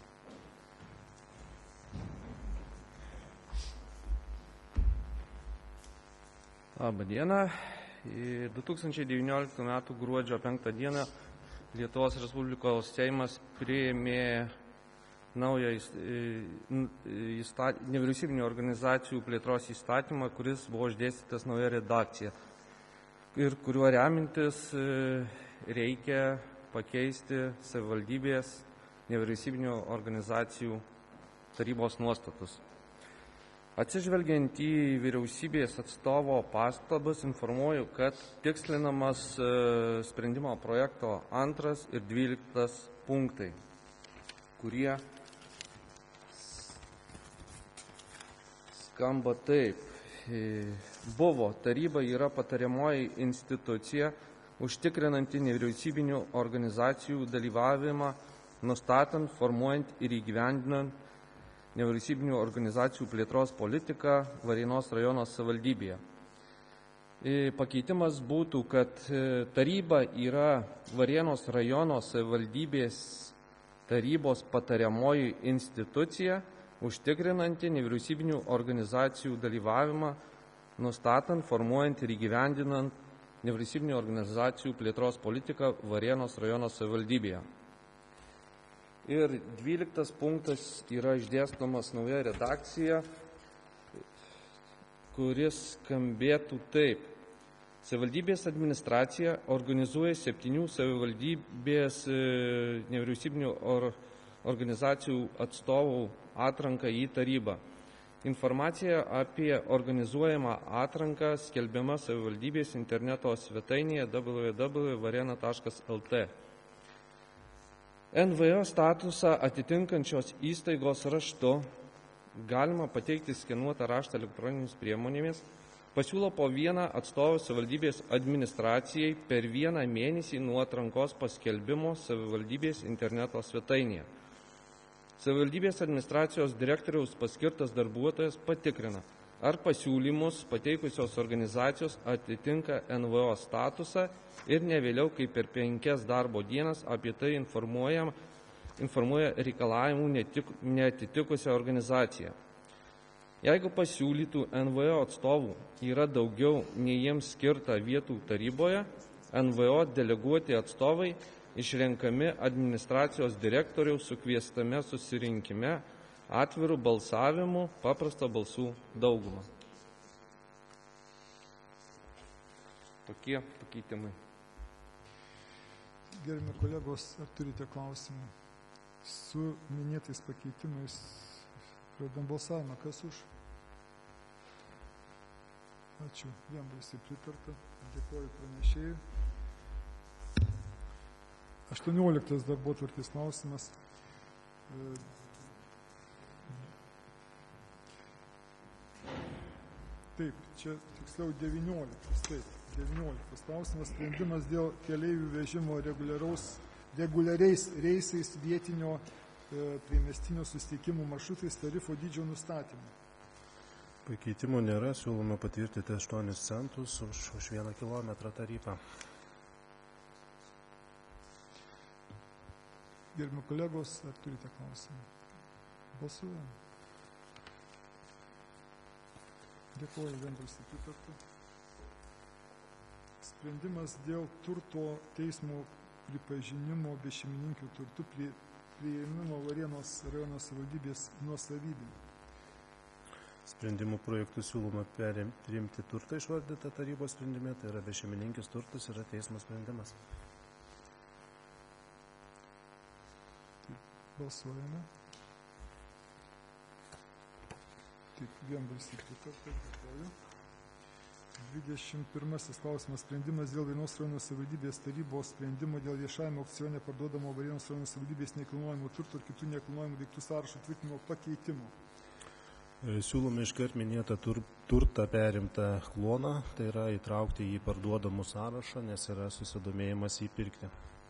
Labą dieną. du tūkstančiai devynioliktų metų gruodžio penktą dieną Lietuvos Respublikos Seimas priėmė naują nevyriausybinių organizacijų plėtros įstatymą, kuris buvo išdėstytas nauja redakcija ir kuriuo remintis reikia pakeisti savivaldybės nevyriausybinių organizacijų tarybos nuostatus. Atsižvelgiant į vyriausybės atstovo pastabas, informuoju, kad tikslinamas sprendimo projekto antras ir dvyliktas punktai, kurie skamba taip. Buvo taryba yra patariamoji institucija, užtikrinanti nevyriausybinių organizacijų dalyvavimą, nustatant, formuojant ir įgyvendinant nevyriausybinių organizacijų plėtros politiką Varėnos rajono savivaldybėje. Pakeitimas būtų, kad taryba yra Varėnos rajono savivaldybės tarybos patariamoji institucija, užtikrinanti nevyriausybinių organizacijų dalyvavimą, nustatant, formuojant ir įgyvendinant nevyriausybinių organizacijų plėtros politiką Varėnos rajono savivaldybėje. Ir dvyliktas punktas yra išdėstomas nauja redakcija, kuris skambėtų taip. Savivaldybės administracija organizuoja septynių savivaldybės nevyriausybinių organizacijų atstovų atranką į tarybą. Informacija apie organizuojamą atranką skelbiama savivaldybės interneto svetainėje w w w taškas varėna taškas l t. N V O statusą atitinkančios įstaigos raštu galima pateikti skenuotą raštą elektroninėmis priemonėmis, pasiūlo po vieną atstovą savivaldybės administracijai per vieną mėnesį nuo atrankos paskelbimo savivaldybės interneto svetainėje. Savivaldybės administracijos direktoriaus paskirtas darbuotojas patikrina, ar pasiūlymus pateikusios organizacijos atitinka N V O statusą ir ne vėliau kaip per penkias darbo dienas apie tai informuoja, informuoja reikalavimų netik, neatitikusią organizaciją. Jeigu pasiūlytų N V O atstovų yra daugiau nei jiems skirta vietų taryboje, N V O deleguoti atstovai išrenkami administracijos direktoriaus sukviestame susirinkime atvirų balsavimų paprastą balsų daugumą. Tokie pakeitimai. Gerbiami kolegos, ar turite klausimų? Su minėtais pakeitimais pradedam balsavimą. Kas už? Ačiū. Vienbalsiai pritarta. Dėkoju pranešėjui. aštuonioliktas darbotvarkės klausimas. Taip, čia tiksliau devynioliktas. Taip, devynioliktas klausimas. Sprendimas dėl keleivių vežimo reguliariais reisais vietinio e, priemiestinio susitikimų maršrutais tarifo dydžio nustatymą. Pakeitimų nėra, siūloma patvirtinti aštuonis centus už, už vieną kilometrą tarifą. Gerbimi kolegos, ar turite klausimą? Balsuojame. Dėkuoju, vienbalsiai pritarta. Sprendimas dėl turto teismo pripažinimo bešeimininkių turtų prie, priėmimo Varėnos rajono savivaldybės nuosavybė. Sprendimų projektų siūloma priimti turtą išvardytą tarybos sprendime, tai yra bešeimininkis turtas, yra teismo sprendimas. Balsuojame. Taip, vienbalsiai pritarta, dėkoju. dvidešimt pirmasis klausimas. Sprendimas dėl Varėnos rajono savivaldybės tarybos sprendimo dėl viešajame aukcione parduodamo Varėnos rajono savivaldybės nekilnojamų turtų ir kitų nekilnojamų daiktų sąrašo tvirtinimo pakeitimo. Siūlome iškart minėtą tur, turtą perimtą kloną, tai yra įtraukti į parduodamų sąrašą, nes yra susidomėjimas jį pirkti.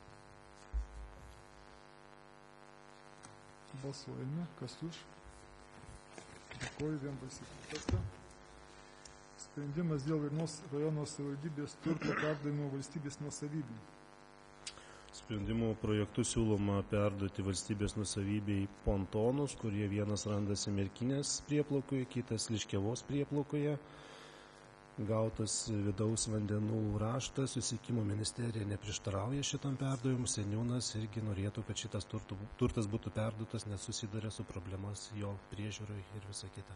Balsuojame. Kas už? Dėkoju, vienbalsiai pritarta. Sprendimas dėl Varėnos rajono savivaldybės turto perdavimo valstybės nuosavybei. Sprendimo projektu siūloma perduoti valstybės nuosavybei pontonus, kurie vienas randasi Merkinės prieplaukoje, kitas Liškiavos prieplaukoje. Gautas vidaus vandenų raštas, Susisiekimo ministerija neprieštarauja šitam perdavimui, seniūnas irgi norėtų, kad šitas turtų, turtas būtų perduotas, nes susiduria su problemas jo priežiūrai ir visa kita.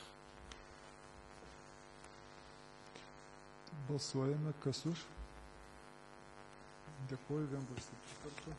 Balsuojame. Kas už? Dėkuoju, vienbalsiai pritarta.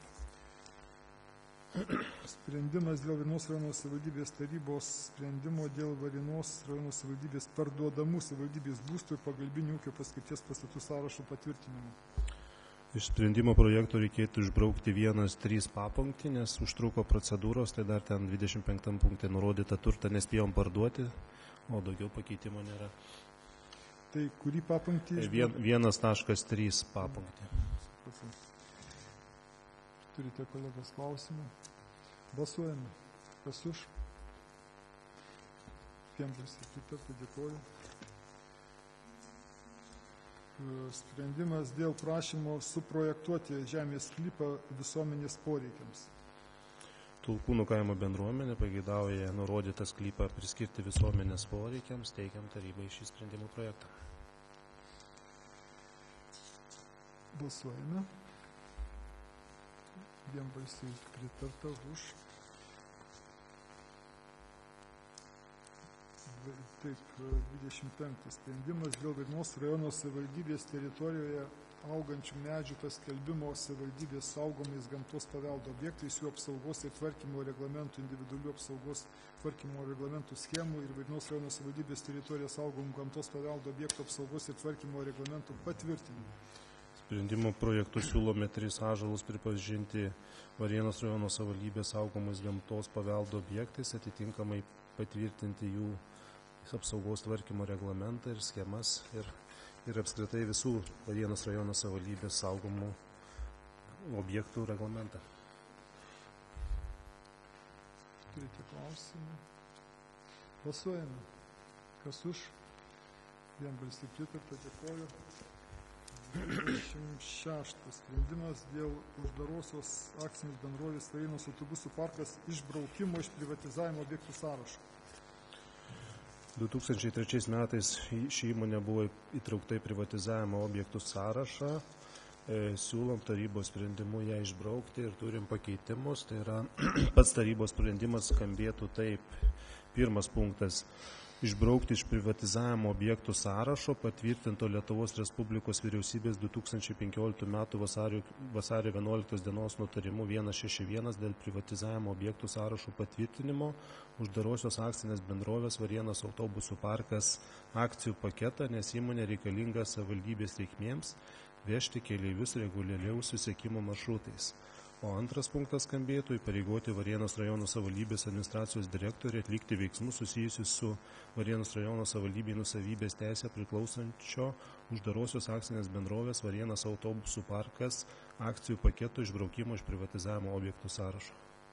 Sprendimas dėl Varėnos rajono savivaldybės tarybos sprendimo dėl Varėnos rajono savivaldybės parduodamų savivaldybės būstų ir pagalbinių ūkio paskirties pastatų sąrašo patvirtinimo. Iš sprendimo projekto reikėtų išbraukti vienas trys papunktį, nes užtruko procedūros, tai dar ten dvidešimt penktam punkte nurodyta turtą nespėjom parduoti, o daugiau pakeitimo nėra. Tai kurį papunktį? Vien, vienas taškas trys papunktį. Turite kolegos klausimą? Balsuojame. Kas už? Vienbalsiai pritarta, dėkoju. Sprendimas dėl prašymo suprojektuoti žemės sklypą visuomenės poreikiams. Tulkūnų kaimo bendruomenė pageidauja nurodytą sklypą priskirti visuomenės poreikiams, teikiam tarybai šį sprendimų projektą. Balsuojame. Vienbalsiai pritarta už. Taip, dvidešimt penktas sprendimas dėl Varėnos rajono savivaldybės teritorijoje augančių medžių paskelbimo savivaldybės saugomais gamtos paveldo objektais, jų apsaugos ir tvarkymo reglamentų, individualių apsaugos tvarkymo reglamentų schemų ir Varėnos rajono savivaldybės teritorijoje saugomų gamtos paveldo objektų apsaugos ir tvarkymo reglamentų patvirtinimo. Sprendimo projektu siūlome tris ąžuolus pripažinti Varėnos rajono savivaldybės saugomais gamtos paveldo objektais, atitinkamai patvirtinti jų apsaugos tvarkymo reglamentą ir schemas ir, ir apskritai visų Varėnos rajono savivaldybės saugomų objektų reglamentą. Turite klausimą? Balsuojame. Kas už? Vienbalsiai pritarta, dėkoju. dvidešimt šeštas sprendimas dėl uždarosios akcinės bendrovės Varėnos autobusų parkas išbraukimo iš privatizavimo objektų sąrašo. du tūkstančiai trečiais metais ši įmonė buvo įtraukta į privatizavimo objektų sąrašą. E, siūlom tarybos sprendimu ją išbraukti ir turim pakeitimus. Tai yra pats tarybos sprendimas skambėtų taip. Pirmas punktas. Išbraukti iš privatizavimo objektų sąrašo patvirtinto Lietuvos Respublikos vyriausybės du tūkstančiai penkioliktų metų vasario, vasario vienuoliktos dienos nutarimu vienas šeši vienas dėl privatizavimo objektų sąrašo patvirtinimo uždarosios akcinės bendrovės Varėnos autobusų parkas akcijų paketą, nes įmonė reikalinga savivaldybės reikmėms vežti keleivius reguliariaus susisiekimo maršrutais. O antras punktas skambėtų įpareigoti Varėnos rajono savivaldybės administracijos direktorių atlikti veiksmus susijusius su Varėnos rajono savivaldybei nusavybės teisę priklausančio uždarosios akcinės bendrovės Varėnos autobusų parkas akcijų paketo išbraukimo iš privatizavimo objektų sąrašo.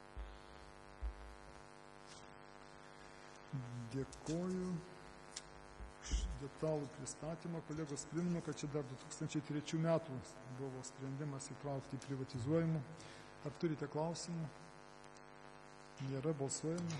Dėkoju už detalų pristatymą. Kolegos, primenu, kad čia dar du tūkstančiai trečių metų buvo sprendimas įtraukti į privatizuojimų. Ar turite klausimų? Nėra, balsuojama.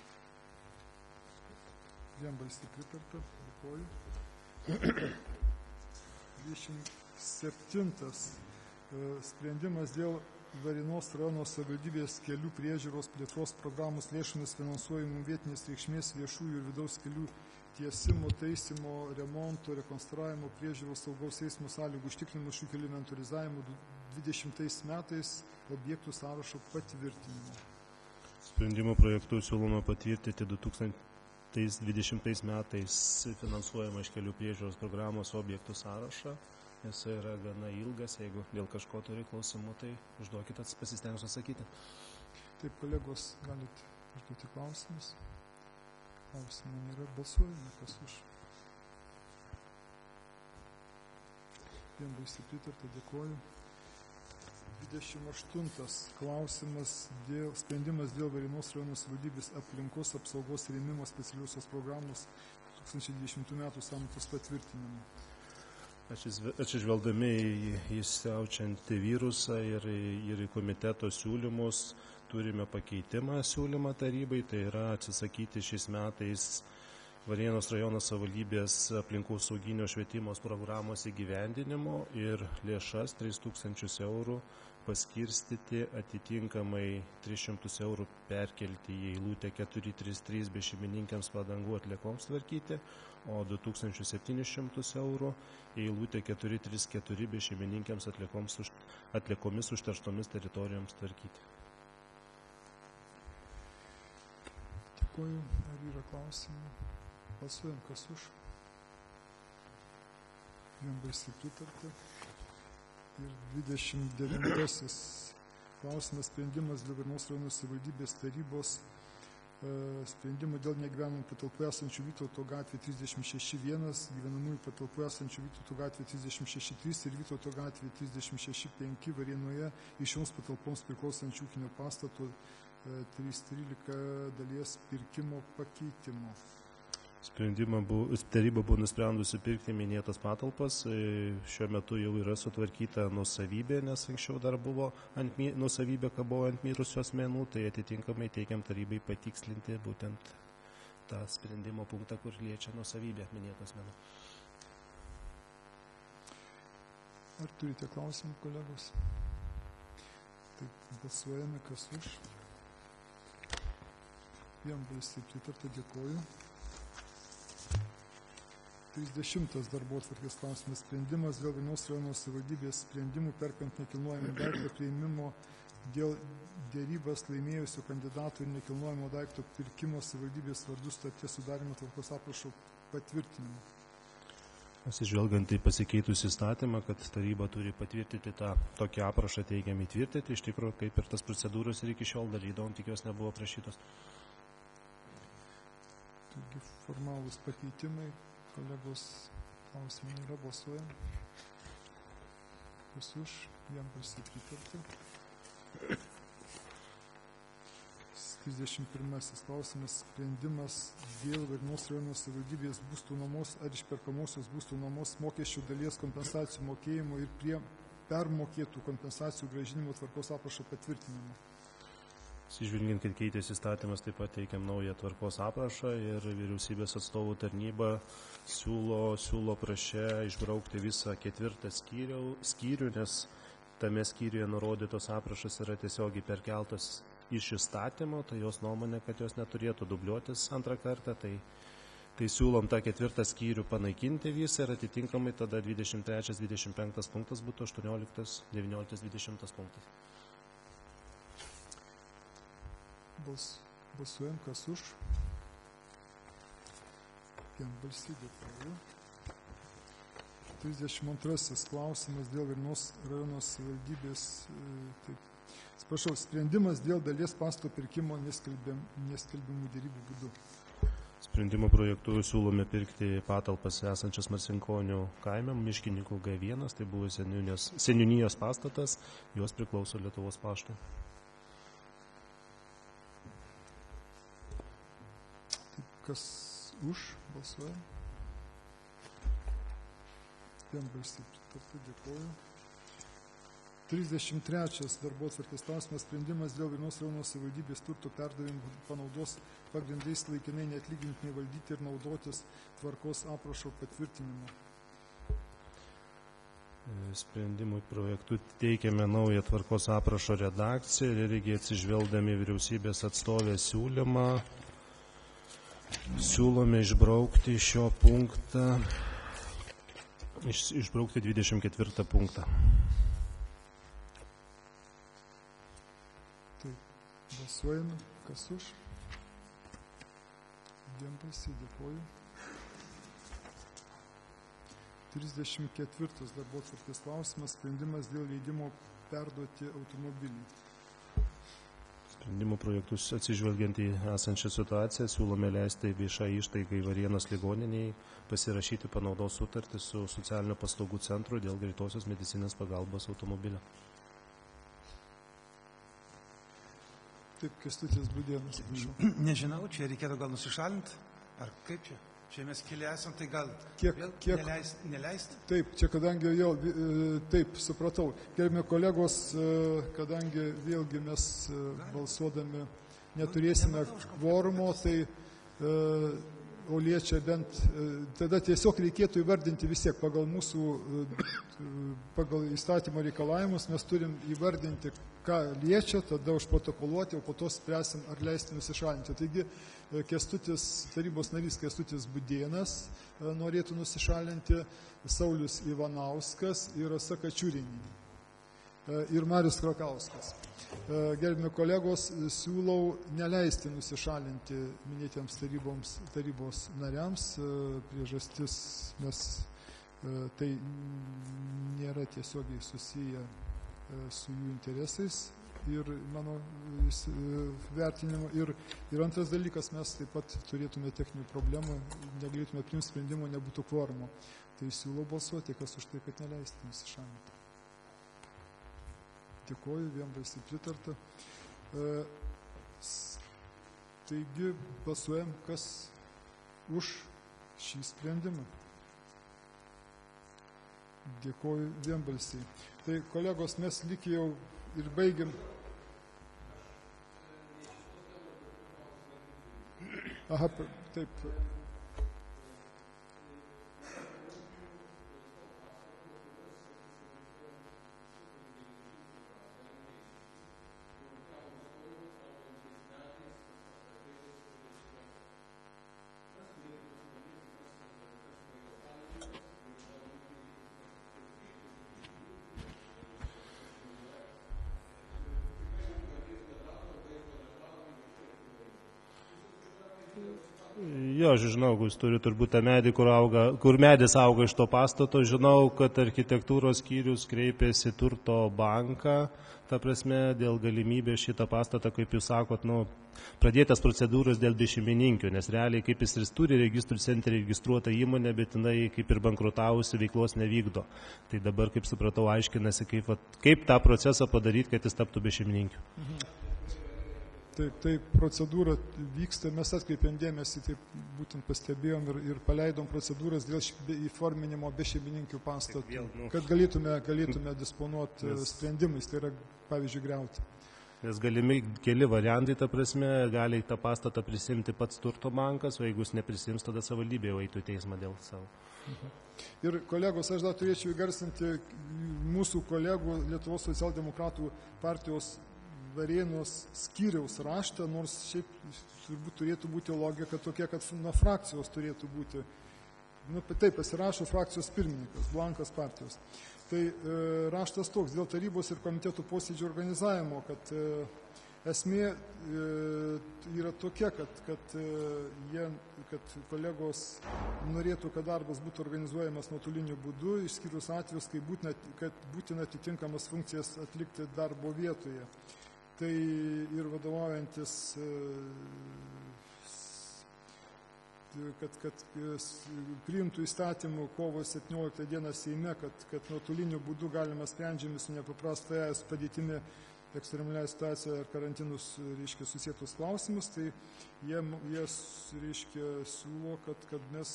Vienbalsiai pritarta. Dėkoju. dvidešimt septintas sprendimas dėl Varėnos rajono savivaldybės kelių priežiūros plėtros programos lėšomis finansuojamų vietinės reikšmės viešųjų ir vidaus kelių tiesimo, taisymo, remonto, rekonstravimo, priežiūros saugaus eismo sąlygų užtikrinimo šių kelių inventorizavimo dvidešimtais metais objektų sąrašo patvirtinimo. Sprendimo projektu siūloma patvirtinti du tūkstančiai tais dvidešimtais metais finansuojama iš kelių priežiūros programos objektų sąrašą. Jis yra gana ilgas, jeigu dėl kažko turi klausimų, tai užduokit, pasistengsiu atsakyti. Taip, kolegos, galite užduoti klausimus. Klausimų nėra, balsuojame, kas už. Vienbalsiai pritarta, dėkoju. dvidešimt aštuntas klausimas dėl sprendimas dėl Varėnos rajono savivaldybės aplinkos apsaugos rėmimo specialiosios programos du tūkstančiai dvidešimtų metų sąmatos patvirtinimo. Atsižvelgdami į siaučiantį virusą ir, ir į komiteto siūlymus, turime pakeitimą siūlymą tarybai, tai yra atsisakyti šiais metais Varėnos rajono savivaldybės aplinkos sauginio švietimos programos įgyvendinimo ir lėšas tris tūkstančius eurų paskirstyti atitinkamai tris šimtus eurų perkelti į eilutę keturi trys trys bešeimininkėms padangų atliekoms tvarkyti, o du tūkstančius septynis šimtus eurų į eilutę keturi trys keturi bešeimininkėms už, atliekomis užterštomis teritorijoms tvarkyti. Dėkuoju. Ar yra klausimų? Balsuojam, kas už. Vienbalsiai pritarta. Ir dvidešimt devintasis klausimas sprendimas dėl Varėnos rajono savivaldybės tarybos e, sprendimo dėl negyvenamų patalpų esančių Vytauto gatvė trisdešimt šeši vienas, gyvenamųjų patalpų esančių Vytauto gatvė trisdešimt šeši trys ir Vytauto gatvė trisdešimt šeši penki Varėnoje iš šioms patalpoms priklausančių ūkinio pastato e, trys trylika dalies pirkimo pakeitimo. Sprendimą buvo, taryba buvo nusprendusi pirkti minėtas patalpas, šiuo metu jau yra sutvarkyta nuosavybė, nes anksčiau dar buvo ant, nuosavybė, ką buvo ant mirusių asmenų, tai atitinkamai teikiam tarybai patikslinti būtent tą sprendimo punktą, kur liečia nuosavybę minėtų asmenų. Ar turite klausimų, kolegos? Taip, balsuojame, kas už. Vienbalsiai pritarta, dėkoju. trisdešimtas darbotvarkės klausimas sprendimas dėl Varėnos rajono savivaldybės sprendimų perkant nekilnojamą daiktą priėmimo dėl dėrybas laimėjusių kandidatų ir nekilnojamo daikto pirkimo savivaldybės vardų sutarties sudarimo tvarkos aprašo patvirtinimo. Atsižvelgiant į pasikeitusį įstatymą, kad taryba turi patvirtinti tą tokį aprašą teigiamai įtvirtinti, iš tikrųjų, kaip ir tas procedūros ir iki šiol dalydavom, tik jos nebuvo prašytos. Taigi formalūs pakeitimai. Kolegos, klausimai nėra, balsuojam. Kas už, vienbalsiai pritarta. trisdešimt pirmasis klausimas sprendimas dėl Varėnos rajono savivaldybės būstų nuomos ar išperkamosios būstų nuomos mokesčių dalies kompensacijų mokėjimo ir prie permokėtų kompensacijų grąžinimo tvarkos aprašo patvirtinimo. Sižvelgiant, kad keitėsi įstatymas, taip pat teikiam naują tvarkos aprašą ir vyriausybės atstovų tarnyba siūlo, siūlo prašę išbraukti visą ketvirtą skyrių, skyrių, nes tame skyriuje nurodytos aprašas yra tiesiogiai perkeltas iš įstatymo, tai jos nuomonė, kad jos neturėtų dubliuotis antrą kartą, tai, tai siūlom tą ketvirtą skyrių panaikinti visą ir atitinkamai tada dvidešimt trečias dvidešimt penktas punktas būtų aštuonioliktas devynioliktas dvidešimtas punktas. Bals, balsuojam, kas už. Vienbalsiai, dėkoju. trisdešimt antrasis klausimas dėl Varėnos rajono savivaldybės. Taip, sprašau, sprendimas dėl dalies pastato pirkimo neskelbimų dėrybų būdu. Sprendimo projektu siūlome pirkti patalpas esančias Marcinkonių kaime, Miškininkų G vienas, tai buvo seniūnijos pastatas, jos priklauso Lietuvos paštui. Kas už, balsuojam. Vienbalsiai pritarta, dėkoju. trisdešimt trečias darbotvarkės klausimas sprendimas dėl Varėnos rajono savivaldybės turto perdavimo panaudos pagrindais laikinai neatlygintinai valdyti ir naudotis tvarkos aprašo patvirtinimo. Sprendimui projektu teikiame naują tvarkos aprašo redakciją ir irgi atsižvelgdami vyriausybės atstovės siūlymą. Siūlome išbraukti šio punktą, iš, išbraukti dvidešimt ketvirtą punktą. Taip, balsuojame, kas už. Vienbalsiai dėkoju. trisdešimt ketvirtas darbotvarkės klausimas, sprendimas dėl leidimo perduoti automobilį. Sprendimo projektus atsižvelgiant į esančią situaciją siūlome leisti viešai įstaigai Varėnos ligoniniai pasirašyti panaudos sutartį su socialinio paslaugų centru dėl greitosios medicininės pagalbos automobilio. Taip, Kęstutis Budėnas. Nežinau, čia reikėtų gal nusišalinti, ar kaip čia? Čia mes keli esam, tai gal kiek, vėl kiek, neleist, neleist? Taip, čia kadangi jau, taip, supratau. Gerbimi kolegos, kadangi vėlgi mes balsuodami neturėsime kvorumo, tai o liečia bent, tada tiesiog reikėtų įvardinti vis tiek pagal mūsų, pagal įstatymo reikalavimus, mes turim įvardinti, ką liečia, tada užprotokoluoti, o po to spręsim, ar leisti nusišalinti. Taigi, Kęstutis, tarybos narys Kęstutis Budėnas norėtų nusišalinti, Saulius Ivanauskas ir Rasa Kačiurinė ir Marius Krakauskas. Gerbimi kolegos, siūlau neleisti nusišalinti minėtiems taryboms, tarybos nariams. Priežastis mes tai nėra tiesiogiai susiję su jų interesais ir mano vertinimu. Ir, ir antras dalykas, mes taip pat turėtume techninių problemų, negalėtume priimti sprendimo, nebūtų kvorumo. Tai siūlau balsuoti, kas už tai, kad neleisti nusišalinti. Dėkoju, vienbalsiai pritarta. E, taigi, balsuojam, kas už šį sprendimą. Dėkoju, vienbalsiai. Tai, kolegos, mes lyg jau ir baigiam. Aha, taip. Jo, aš žinau, jūs turi turbūt tą medį, kur, auga, kur medis auga iš to pastato. Žinau, kad architektūros skyrius kreipėsi Turto banką, ta prasme, dėl galimybės šitą pastatą, kaip jūs sakot, nu, pradėtas procedūros dėl bešeimininkių, nes realiai kaip jis ir turi registrų centre registruotą įmonę, bet jinai kaip ir bankrutavusi veiklos nevykdo. Tai dabar, kaip supratau, aiškinasi, kaip, kaip tą procesą padaryti, kad jis taptų bešeimininkių. Mhm. Taip, taip, procedūra vyksta, mes atkreipėm dėmesį, taip būtent pastebėjom ir, ir paleidom procedūras dėl įforminimo be šeimininkių pastatų, kad galėtume, galėtume disponuoti nes, sprendimais, tai yra, pavyzdžiui, griauti. Nes galimi keli variantai, ta prasme, gali tą pastatą prisimti pats Turto bankas, o jeigu jis neprisims, tada savivaldybė jau eitų į teismą dėl savo. Mhm. Ir kolegos, aš dar turėčiau įgarsinti mūsų kolegų Lietuvos socialdemokratų partijos Varėnos skyriaus raštą, nors šiaip turbūt turėtų būti logika tokia, kad nuo frakcijos turėtų būti, nu, taip pasirašo frakcijos pirmininkas, Blankas partijos. Tai e, raštas toks, dėl tarybos ir komitetų posėdžių organizavimo, kad e, esmė e, yra tokia, kad, kad, e, jie, kad kolegos norėtų, kad darbas būtų organizuojamas nuotoliniu būdu, išskyrus atvejus, kai būtina, kad būtina atitinkamas funkcijas atlikti darbo vietoje. Tai ir vadovaujantis, kad, kad priimtų įstatymų kovo septynioliktą dieną Seime, kad, kad nuotoliniu būdu galima sprendžiami su nepaprastoje padėtimi ekstremaliai situacija ar karantinus, reiškia, susietus klausimus, tai jie, jie reiškia, siūlo, kad, kad mes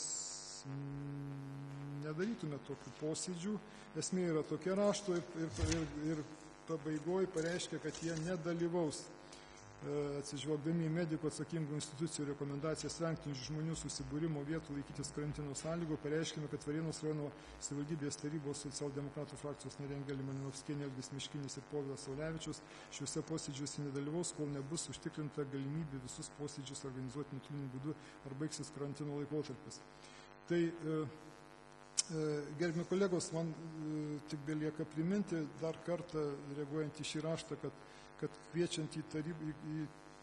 nedarytume tokių posėdžių. Esmė yra tokia rašto ir, ir, ir, ir pabaigoje pareiškia, kad jie nedalyvaus atsižvelgdami į medikų atsakingų institucijų rekomendacijas vengti žmonių susibūrimo vietų laikytis karantino sąlygų, pareiškime, kad Varėnos rajono savivaldybės tarybos socialdemokratų frakcijos narė Angelė Malinovskienė, Algis Miškinis ir Povilas Saulevičius šiuose posėdžiuose nedalyvaus, kol nebus užtikrinta galimybė visus posėdžius organizuoti nuotoliniu būdu ar baigsis karantino laikotarpis. Tai gerbimi kolegos, man tik belieka priminti dar kartą, reaguojant į šį raštą, kad, kad kviečiant į, taryb, į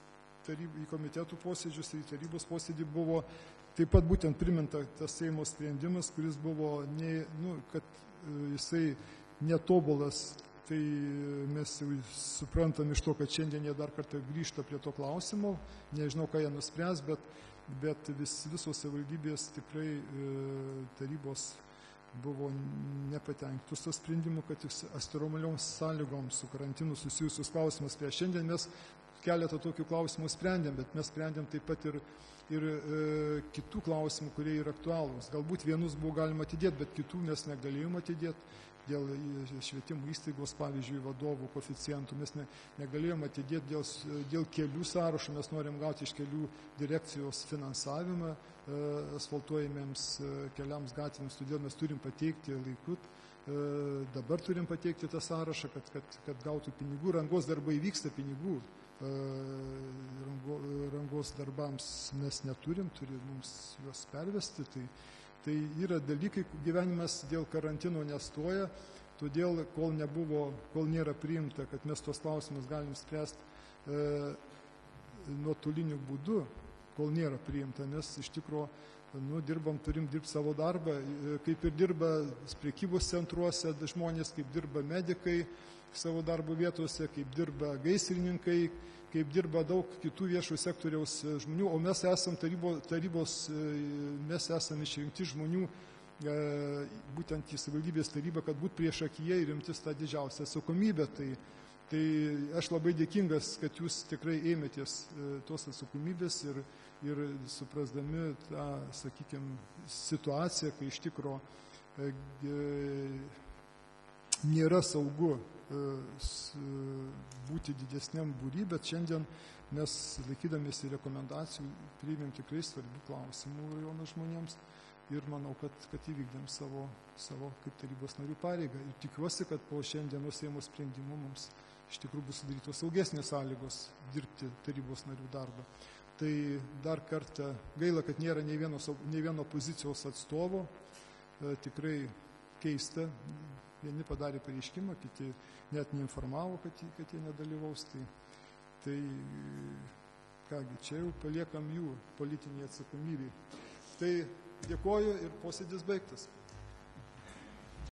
taryb, į komitetų posėdžius, į tarybos posėdį buvo taip pat būtent priminta tas Seimo sprendimas, kuris buvo, ne, nu, kad jisai netobulas. Tai mes jau suprantam iš to, kad šiandien jie dar kartą grįžta prie to klausimo. Nežinau, ką jie nuspręs, bet, bet vis, visos savivaldybės tikrai e, tarybos buvo nepatenkintos to sprendimu, kad tik ekstremalioms sąlygoms su karantinu susijusius klausimus. Prie šiandien mes keletą tokių klausimų sprendėm, bet mes sprendėm taip pat ir, ir e, kitų klausimų, kurie yra aktualūs. Galbūt vienus buvo galima atidėti, bet kitų mes negalėjom atidėti. Dėl švietimo įstaigos, pavyzdžiui, vadovų koeficientų, mes ne, negalėjom atidėti dėl, dėl kelių sąrašų, mes norim gauti iš kelių direkcijos finansavimą e, asfaltuojamiems e, keliams gatvėms, todėl mes turim pateikti laiku, e, dabar turim pateikti tą sąrašą, kad, kad, kad gautų pinigų, rangos darbai vyksta pinigų, e, rango, rangos darbams mes neturim, turi mums juos pervesti, tai Tai yra dalykai, gyvenimas dėl karantino nestoja, todėl kol nebuvo, kol nėra priimta, kad mes tos klausimus galim spręsti e, nuotoliniu būdu, kol nėra priimta, nes iš tikrųjų nu, dirbam, turim dirbti savo darbą, e, kaip ir dirba prekybos centruose žmonės, kaip dirba medikai savo darbo vietose, kaip dirba gaisrininkai, kaip dirba daug kitų viešų sektoriaus žmonių, o mes esam tarybos, tarybos mes esam išrinkti žmonių, e, būtent į savivaldybės tarybą, kad būt prieš akiją ir imtis tą didžiausią atsakomybę. Tai, tai aš labai dėkingas, kad jūs tikrai ėmėtės e, tos atsakomybės ir, ir suprasdami tą, sakykime, situaciją, kai iš tikro e, nėra saugu būti didesniam būry, bet šiandien mes laikydamėsi rekomendacijų priimėm tikrai svarbių klausimų rajono žmonėms ir manau, kad, kad įvykdėm savo, savo kaip tarybos narių pareigą. Ir tikiuosi, kad po šiandienos Seimo sprendimų mums iš tikrųjų bus sudarytos saugesnės sąlygos dirbti tarybos narių darbą. Tai dar kartą gaila, kad nėra nei vieno, nei vieno opozicijos atstovo, e, tikrai keista. Vieni padarė pareiškimą, kiti net neinformavo, kad, kad jie nedalyvaus. Tai, tai kągi, čia jau paliekam jų politinį atsakomybį. Tai dėkoju ir posėdis baigtas.